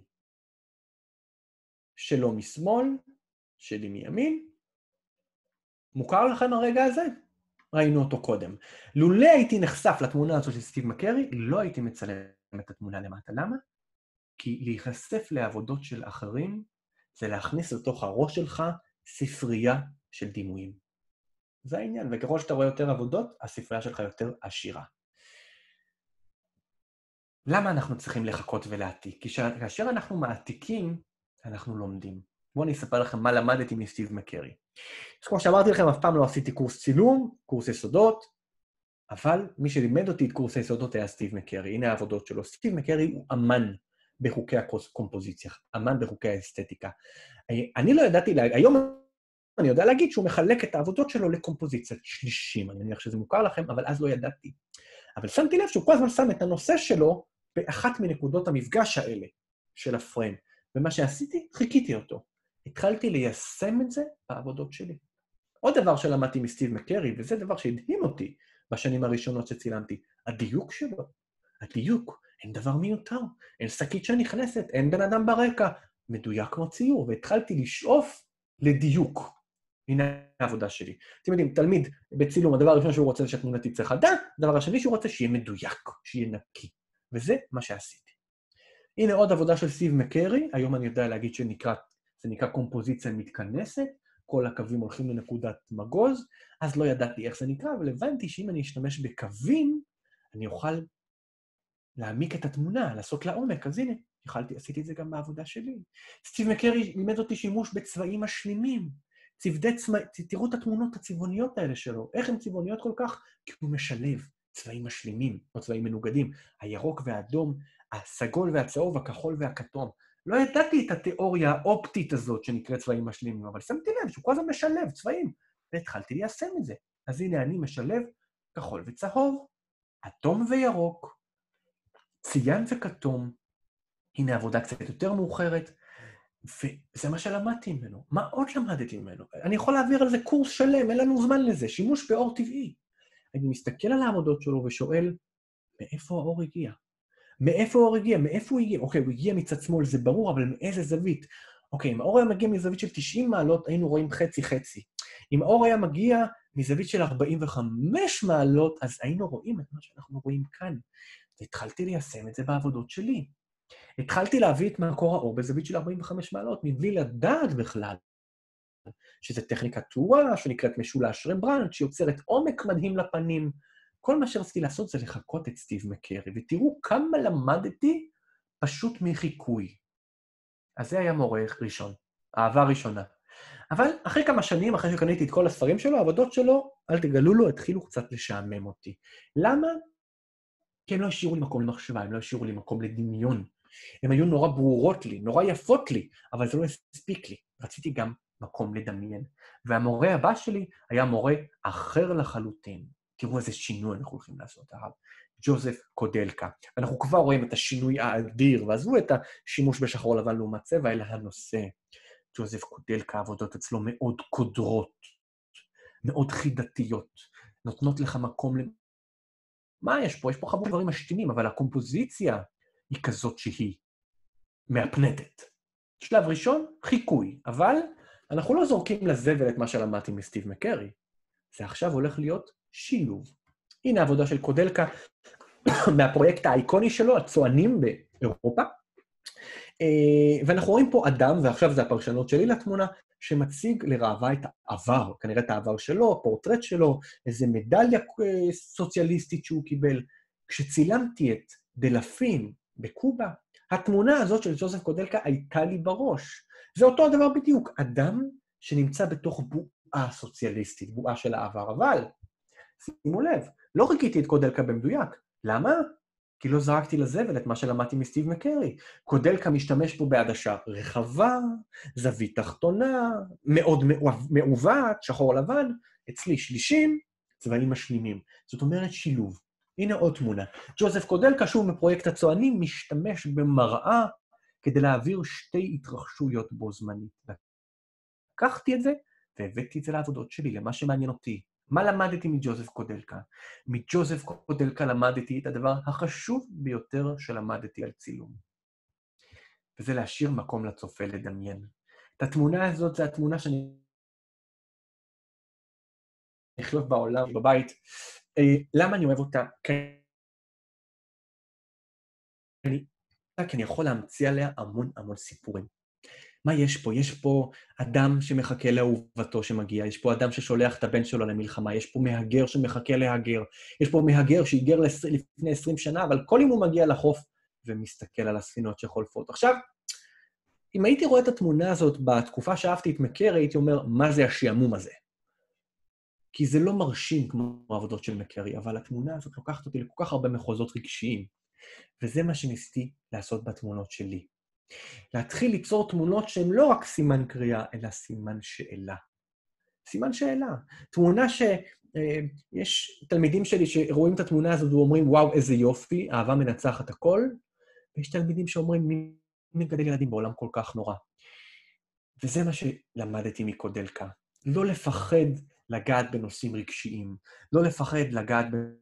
שלו משמאל, שלי מימין. מוכר לכם הרגע הזה? ראינו אותו קודם. לולא הייתי נחשף לתמונה הזו של סטיב מקרי, לא הייתי מצלם את התמונה למטה. למה? כי להיחשף לעבודות של אחרים, זה להכניס לתוך הראש שלך ספרייה של דימויים. זה העניין, וככל שאתה רואה יותר עבודות, הספרייה שלך יותר עשירה. למה אנחנו צריכים לחכות ולהעתיק? כי כאשר אנחנו מעתיקים, אנחנו לומדים. בואו אני אספר לכם מה למדתי מסטיב מקרי. אז כמו שאמרתי לכם, אף פעם לא עשיתי קורס צילום, קורס יסודות, אבל מי שלימד אותי את קורס היסודות היה סטיב מקרי. הנה העבודות שלו. סטיב מקרי הוא אמן בחוקי הקומפוזיציה, אמן בחוקי האסתטיקה. אני לא ידעתי, היום אני יודע להגיד שהוא מחלק את העבודות שלו לקומפוזיציית שלישים. אני מניח שזה מוכר לכם, אבל אז לא ידעתי. אבל שמתי לב שהוא כל הזמן שם את הנושא שלו באחת מנקודות המפגש האלה של הפריים. ומה שעשיתי, חיכיתי אותו. התחלתי ליישם את זה בעבודות שלי. עוד דבר שלמדתי מסטיב מקרי, וזה דבר שהדהים אותי בשנים הראשונות שצילמתי, הדיוק שלו. הדיוק, אין דבר מיותר, אין שקית שנכנסת, אין בן אדם ברקע, מדויק כמו ציור, והתחלתי לשאוף לדיוק. הנה העבודה שלי. אתם יודעים, תלמיד בצילום, הדבר הראשון שהוא רוצה שהתמונה תצא חדה, הדבר השני שהוא רוצה שיהיה מדויק, שיהיה נקי. וזה מה שעשיתי. הנה עוד עבודה של סטיב מקרי, היום אני יודע להגיד שנקרא, זה נקרא קומפוזיציה מתכנסת, כל הקווים הולכים לנקודת מגוז, אז לא ידעתי איך זה נקרא, אבל הבנתי שאם אני אשתמש בקווים, אני אוכל להעמיק את התמונה, לעשות לעומק, אז הנה, יכלתי, עשיתי את זה גם בעבודה שלי. סטיב מקרי לימד אותי שימוש בצבעים משלימים, צבדי צבע, תראו את התמונות הצבעוניות האלה שלו, איך הן צבעוניות כל כך? כי הוא משלב צבעים משלימים, או צבעים מנוגדים, הירוק והאדום, הסגול והצהוב, הכחול והכתום. לא ידעתי את התיאוריה האופטית הזאת שנקראת צבעים משלימים, אבל שמתי לב שהוא כל הזמן משלב צבעים, והתחלתי ליישם את זה. אז הנה אני משלב כחול וצהוב, אדום וירוק, ציין וכתום, הנה עבודה קצת יותר מאוחרת, וזה מה שלמדתי ממנו. מה עוד למדתי ממנו? אני יכול להעביר על זה קורס שלם, אין לנו זמן לזה, שימוש באור טבעי. אני מסתכל על העבודות שלו ושואל, מאיפה האור הגיע? מאיפה האור הגיע? מאיפה הוא הגיע? אוקיי, הוא הגיע מצד שמאל, זה ברור, אבל מאיזה זווית? אוקיי, אם האור היה מגיע מזווית של תשעים מעלות, היינו רואים חצי-חצי. אם האור היה מגיע מזווית של ארבעים וחמש מעלות, אז היינו רואים את מה שאנחנו רואים כאן. והתחלתי ליישם את זה בעבודות שלי. התחלתי להביא את מקור האור בזווית של ארבעים וחמש מעלות, מבלי לדעת בכלל, שזו טכניקת תאורה, שנקראת משולש רמברנדט, שיוצרת עומק מדהים לפנים. כל מה שרציתי לעשות זה לחכות את סטיב מקרי, ותראו כמה למדתי פשוט מחיקוי. אז זה היה מורה ראשון, אהבה ראשונה. אבל אחרי כמה שנים, אחרי שקניתי את כל הספרים שלו, העבודות שלו, אל תגלו לו, התחילו קצת לשעמם אותי. למה? כי הם לא השאירו לי מקום למחשבה, הם לא השאירו לי מקום לדמיון. הן היו נורא ברורות לי, נורא יפות לי, אבל זה לא הספיק לי. רציתי גם מקום לדמיין. והמורה הבא שלי היה מורה אחר לחלוטין. תראו איזה שינוי אנחנו הולכים לעשות, הרב. ג'וזף קודלקה. אנחנו כבר רואים את השינוי האדיר, ועזבו את השימוש בשחור לבן לעומת צבע, אלא הנושא. ג'וזף קודלקה, עבודות אצלו מאוד קודרות, מאוד חידתיות, נותנות לך מקום ל... מה יש פה? יש פה חמור דברים משתינים, אבל הקומפוזיציה היא כזאת שהיא מהפנטת. שלב ראשון, חיקוי, אבל אנחנו לא זורקים לזבל את מה שלמדתי מסטיב מקרי. זה עכשיו הולך להיות שילוב. הנה העבודה של קודלקה מהפרויקט האיקוני שלו, הצוענים באירופה. ואנחנו רואים פה אדם, ועכשיו זה הפרשנות שלי לתמונה, שמציג לראווה את העבר, כנראה את העבר שלו, פורטרט שלו, איזו מדליה סוציאליסטית שהוא קיבל. כשצילמתי את דלפין בקובה, התמונה הזאת של ג'וזף קודלקה הייתה לי בראש. זה אותו הדבר בדיוק, אדם שנמצא בתוך בועה סוציאליסטית, בועה של העבר, אבל שימו לב, לא חיכיתי את קודלקה במדויק. למה? כי לא זרקתי לזבל את מה שלמדתי מסטיב מקרי. קודלקה משתמש פה בעדשה רחבה, זווית תחתונה, מאוד מעוות, שחור לבן, אצלי שלישים, צבעים משלימים. זאת אומרת שילוב. הנה עוד תמונה. ג'וזף קודלקה, שוב מפרויקט הצוענים, משתמש במראה כדי להעביר שתי התרחשויות בו זמנית. לקחתי את זה, והבאתי את זה לעבודות שלי, למה שמעניין אותי. מה למדתי מג'וזף קודלקה? מג'וזף קודלקה למדתי את הדבר החשוב ביותר שלמדתי על צילום. וזה להשאיר מקום לצופה לדמיין. את התמונה הזאת, זו התמונה שאני נחלוף בעולם, בבית. למה אני אוהב אותה? כי אני, כי אני יכול להמציא עליה המון המון סיפורים. מה יש פה? יש פה אדם שמחכה לאהובתו שמגיע, יש פה אדם ששולח את הבן שלו למלחמה, יש פה מהגר שמחכה להגר, יש פה מהגר שהיגר לפני עשרים שנה, אבל כל אם הוא מגיע לחוף ומסתכל על הספינות שחולפות. עכשיו, אם הייתי רואה את התמונה הזאת בתקופה שאהבתי את מקרי, הייתי אומר, מה זה השעמום הזה? כי זה לא מרשים כמו העבודות של מקרי, אבל התמונה הזאת לוקחת אותי לכל כך הרבה מחוזות רגשיים, וזה מה שניסיתי לעשות בתמונות שלי. להתחיל ליצור תמונות שהן לא רק סימן קריאה, אלא סימן שאלה. סימן שאלה. תמונה שיש תלמידים שלי שרואים את התמונה הזאת ואומרים, וואו, איזה יופי, אהבה מנצחת הכל, ויש תלמידים שאומרים, מי מגדל ילדים בעולם כל כך נורא. וזה מה שלמדתי מקודלקה. לא לפחד לגעת בנושאים רגשיים, לא לפחד לגעת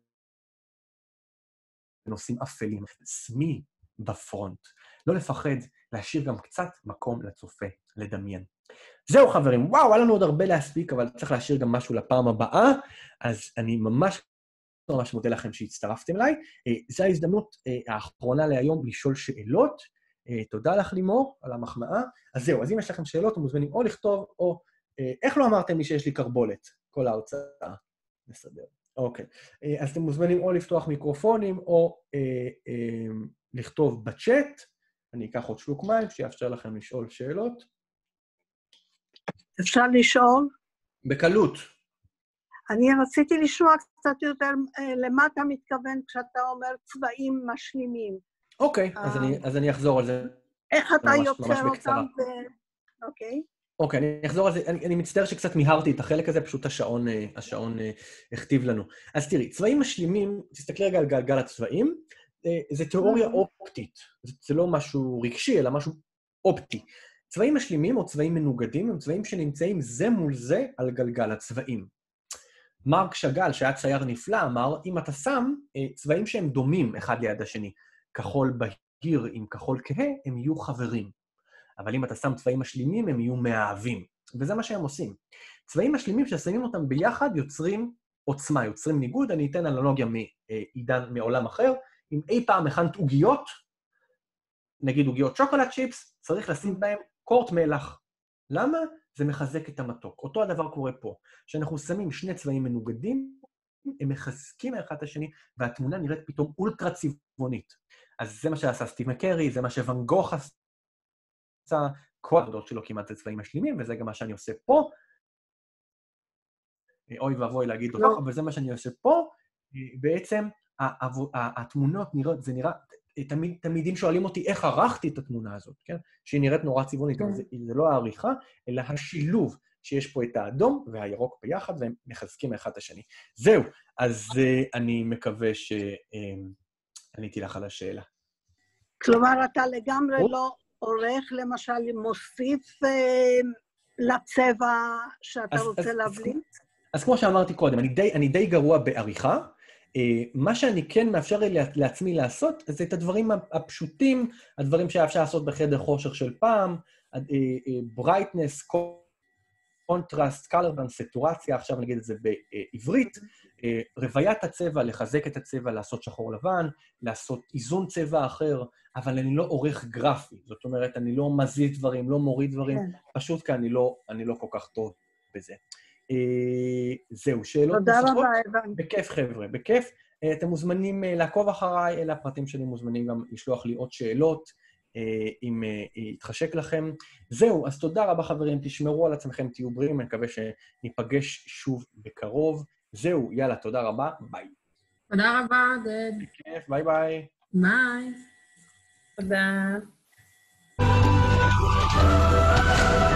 בנושאים אפלים, עצמי בפרונט. לא לפחד להשאיר גם קצת מקום לצופה, לדמיין. זהו חברים, וואו, היה לנו עוד הרבה להספיק, אבל צריך להשאיר גם משהו לפעם הבאה, אז אני ממש ממש מודה לכם שהצטרפתם אליי. זו ההזדמנות האחרונה להיום לשאול שאלות. תודה לך לימור על המחמאה. אז זהו, אז אם יש לכם שאלות, אתם מוזמנים או לכתוב, או איך לא אמרתם לי שיש לי קרבולת? כל ההוצאה. נסדר. אוקיי. אז אתם מוזמנים או לפתוח מיקרופונים, או אה, אה, לכתוב בצ'אט. אני אקח עוד שלוק מים, שיאפשר לכם לשאול שאלות. אפשר לשאול? בקלות. אני רציתי לשמוע קצת יותר למה אתה מתכוון כשאתה אומר צבעים משלימים. אוקיי, אז אני, אז אני אחזור על זה. איך אתה יוצר אותם? אוקיי. אוקיי, אני אחזור על זה. אני, אני מצטער שקצת מיהרתי את החלק הזה, פשוט השעון, השעון הכתיב לנו. אז תראי, צבעים משלימים, תסתכלי רגע על גלגל הצבעים, זה תיאוריה אופטית. זה לא משהו רגשי, אלא משהו אופטי. צבעים משלימים או צבעים מנוגדים הם צבעים שנמצאים זה מול זה על גלגל הצבעים. מרק שאגאל, שהיה צייר נפלא, אמר, אם אתה שם צבעים שהם דומים אחד ליד השני, כחול בהיר עם כחול כהה, הם יהיו חברים. אבל אם אתה שם צבעים משלימים, הם יהיו מאהבים. וזה מה שהם עושים. צבעים משלימים ששמים אותם ביחד יוצרים עוצמה, יוצרים ניגוד. אני אתן אנלוגיה מעידן, מעולם אחר. אם אי פעם הכנת עוגיות, נגיד עוגיות שוקולד צ'יפס, צריך לשים בהם קורט מלח. למה? זה מחזק את המתוק. אותו הדבר קורה פה. כשאנחנו שמים שני צבעים מנוגדים, הם מחזקים האחד את השני, והתמונה נראית פתאום אולטרה צבעונית. אז זה מה שעשה סטיב מקרי, זה מה שוואן גוך עשה, כל העבודות שלו כמעט זה צבעים משלימים, וזה גם מה שאני עושה פה. אוי ואבוי להגיד לו ככה, אבל זה מה שאני עושה פה. בעצם התמונות נראות, זה נראה, תמיד, תמידים שואלים אותי איך ערכתי את התמונה הזאת, כן? שהיא נראית נורא צבעונית, אבל זה, זה לא העריכה, אלא השילוב שיש פה את האדום והירוק ביחד, והם מחזקים אחד את השני. זהו, אז uh, אני מקווה שעניתי לך על השאלה. כלומר, אתה לגמרי או? לא עורך, למשל, מוסיף uh, לצבע שאתה אז, רוצה אז, להבליט? אז, אז כמו שאמרתי קודם, אני די, אני די גרוע בעריכה, מה שאני כן מאפשר לעצמי לעשות, זה את הדברים הפשוטים, הדברים שאפשר לעשות בחדר חושך של פעם, brightness, contrast, color, סטורציה, עכשיו נגיד את זה בעברית, רוויית הצבע, לחזק את הצבע, לעשות שחור לבן, לעשות איזון צבע אחר, אבל אני לא עורך גרפי, זאת אומרת, אני לא מזיז דברים, לא מוריד דברים, פשוט כי אני לא, אני לא כל כך טוב בזה. זהו, שאלות נוספות? בכיף חבר'ה, בכיף. אתם מוזמנים לעקוב אחריי, אלה הפרטים שלי, מוזמנים גם לשלוח לי עוד שאלות, אם יתחשק לכם. זהו, אז תודה רבה חברים, תשמרו על עצמכם, תהיו בריאים, אני מקווה שניפגש שוב בקרוב. זהו, יאללה, תודה רבה, ביי. תודה רבה, דד. בכיף, ביי ביי. ביי. תודה.